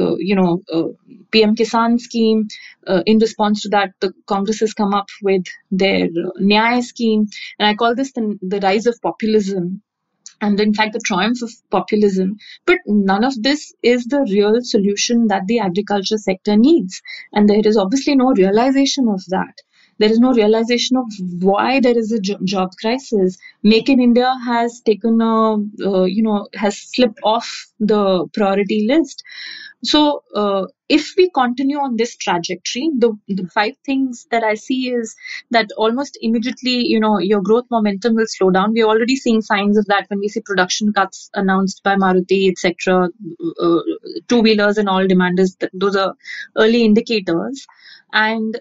[SPEAKER 1] PM Kisan scheme. In response to that, the Congress has come up with their Nyaya scheme. And I call this the rise of populism. And in fact, the triumph of populism. But none of this is the real solution that the agriculture sector needs. And there is obviously no realization of that. There is no realization of why there is a job crisis. Make in India has taken has slipped off the priority list. So if we continue on this trajectory, the five things that I see is that almost immediately, your growth momentum will slow down. We're already seeing signs of that when we see production cuts announced by Maruti, etc. Two-wheelers and all demanders, those are early indicators. And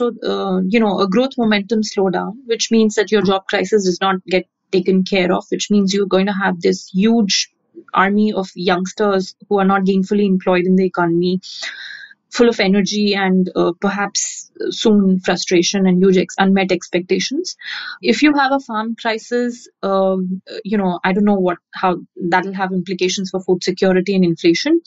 [SPEAKER 1] a growth momentum slowdown, which means that your job crisis does not get taken care of, which means you're going to have this huge army of youngsters who are not gainfully employed in the economy, full of energy and perhaps soon frustration and huge unmet expectations. If you have a farm crisis, I don't know how that'll have implications for food security and inflation.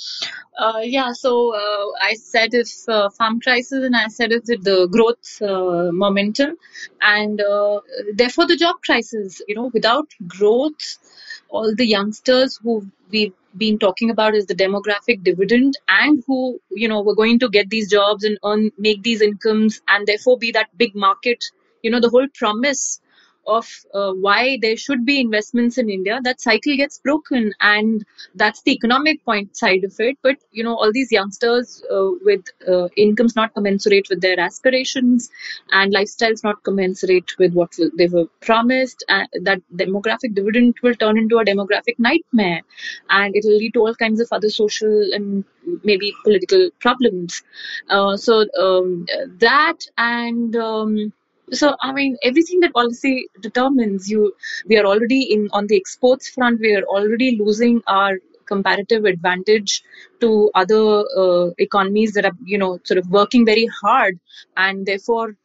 [SPEAKER 1] So I said it's farm crisis, and I said it's the growth momentum, and therefore the job crisis. Without growth, all the youngsters who we've been talking about is the demographic dividend, and who were going to get these jobs and make these incomes, and therefore be that big market. The whole promise of why there should be investments in India, that cycle gets broken, and that's the economic point side of it. But all these youngsters with incomes not commensurate with their aspirations and lifestyles not commensurate with what they were promised, that demographic dividend will turn into a demographic nightmare, and it will lead to all kinds of other social and maybe political problems. So I mean, everything that policy determines, we are already on the exports front, we are already losing our comparative advantage to other economies that are, sort of working very hard, and therefore,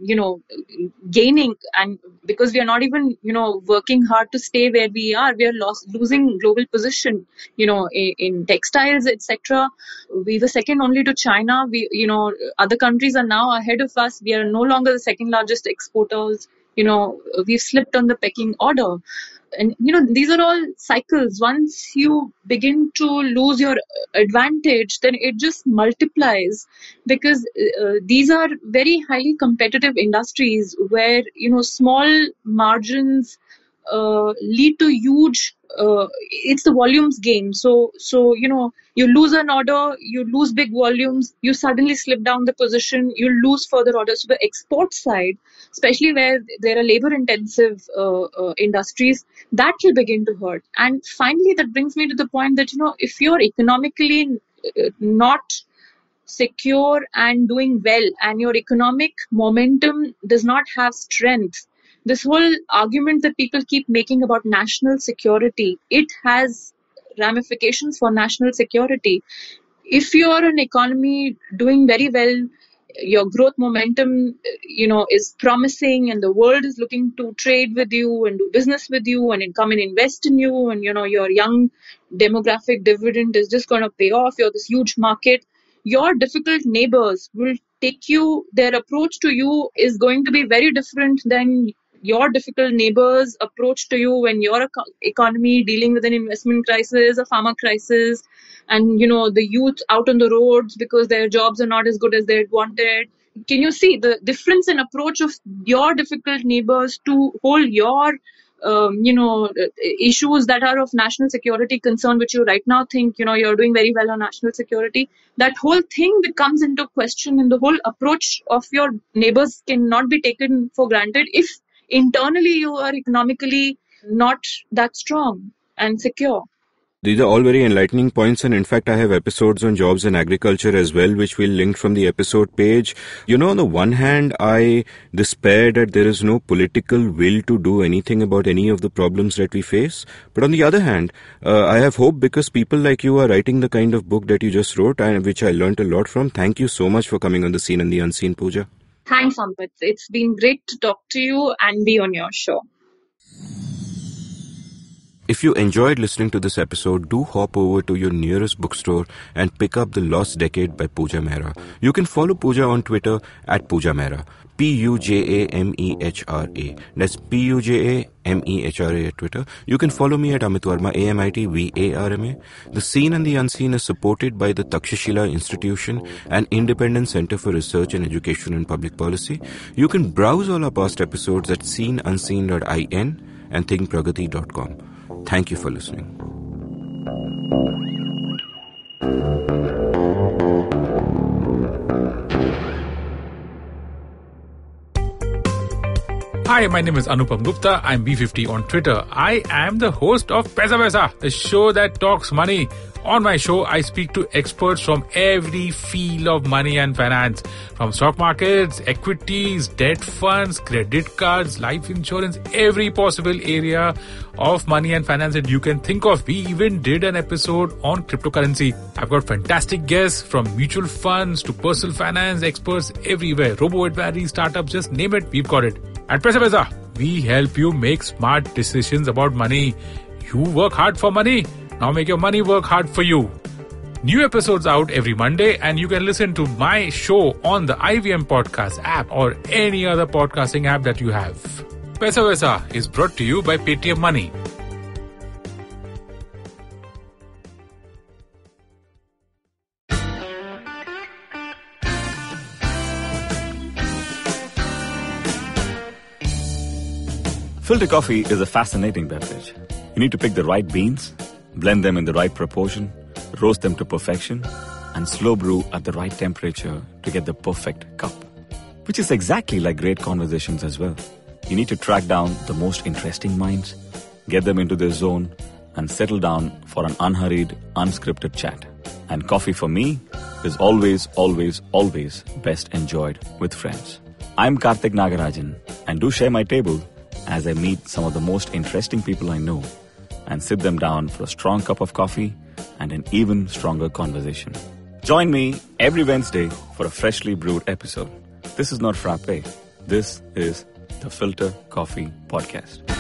[SPEAKER 1] gaining. And because we are not even, working hard to stay where we are losing global position, in textiles, etc. We were second only to China. Other countries are now ahead of us. We are no longer the second largest exporters. We've slipped on the pecking order. And these are all cycles. Once you begin to lose your advantage, then it just multiplies, because these are very highly competitive industries where small margins lead to huge. It's the volumes game. So you lose an order, you lose big volumes, you suddenly slip down the position, you lose further orders. So the export side, especially where there are labor intensive industries, that will begin to hurt. And finally, that brings me to the point that if you're economically not secure and doing well, and your economic momentum does not have strength, this whole argument that people keep making about national security, it has ramifications for national security. If you're an economy doing very well, your growth momentum, is promising, and the world is looking to trade with you and do business with you and come and invest in you, and your young demographic dividend is just going to pay off. You're this huge market. Your difficult neighbors will their approach to you is going to be very different than your difficult neighbors' approach to you when your economy dealing with an investment crisis, a farmer crisis, and the youth out on the roads because their jobs are not as good as they wanted. Can you see the difference in approach of your difficult neighbors to hold your issues that are of national security concern, which you right now think, you're doing very well on national security, that whole thing becomes into question, and the whole approach of your neighbors cannot be taken for granted if internally you are economically not that strong and secure.
[SPEAKER 2] These are all very enlightening points, and in fact, I have episodes on jobs and agriculture as well, which we'll link from the episode page. On the one hand, I despair that there is no political will to do anything about any of the problems that we face. But on the other hand, I have hope because people like you are writing the kind of book that you just wrote, and which I learned a lot from. Thank you so much for coming on The Scene and the Unseen, Puja.
[SPEAKER 1] Thanks, Amit. It's been great to talk to you and be on your show.
[SPEAKER 2] If you enjoyed listening to this episode, do hop over to your nearest bookstore and pick up The Lost Decade by Puja Mehra. You can follow Puja on Twitter at Puja Mehra. Pujamehra. That's Pujamehra at Twitter. You can follow me at Amit Varma, AmitVarma. The Scene and the Unseen is supported by the Takshashila Institution, an independent center for research and education in public policy. You can browse all our past episodes at seenunseen.in and thinkpragati.com. Thank you for listening.
[SPEAKER 6] Hi, my name is Anupam Gupta. I'm B50 on Twitter. I am the host of Paisa Vaisa, the show that talks money. On my show, I speak to experts from every field of money and finance, from stock markets, equities, debt funds, credit cards, life insurance, every possible area of money and finance that you can think of. We even did an episode on cryptocurrency. I've got fantastic guests from mutual funds to personal finance experts everywhere. Robo-advisory, startups, just name it, we've got it. At Paisa Vaisa, we help you make smart decisions about money. You work hard for money. Now make your money work hard for you. New episodes out every Monday, and you can listen to my show on the IVM Podcast app or any other podcasting app that you have. Paisa Vaisa is brought to you by Paytm Money.
[SPEAKER 7] Filter coffee is a fascinating beverage. You need to pick the right beans, blend them in the right proportion, roast them to perfection, and slow brew at the right temperature to get the perfect cup. Which is exactly like great conversations as well. You need to track down the most interesting minds, get them into their zone, and settle down for an unhurried, unscripted chat. And coffee for me is always, always, always best enjoyed with friends. I'm Karthik Nagarajan, and do share my table as I meet some of the most interesting people I know and sit them down for a strong cup of coffee and an even stronger conversation. Join me every Wednesday for a freshly brewed episode. This is not frappe. This is the Filter Coffee Podcast.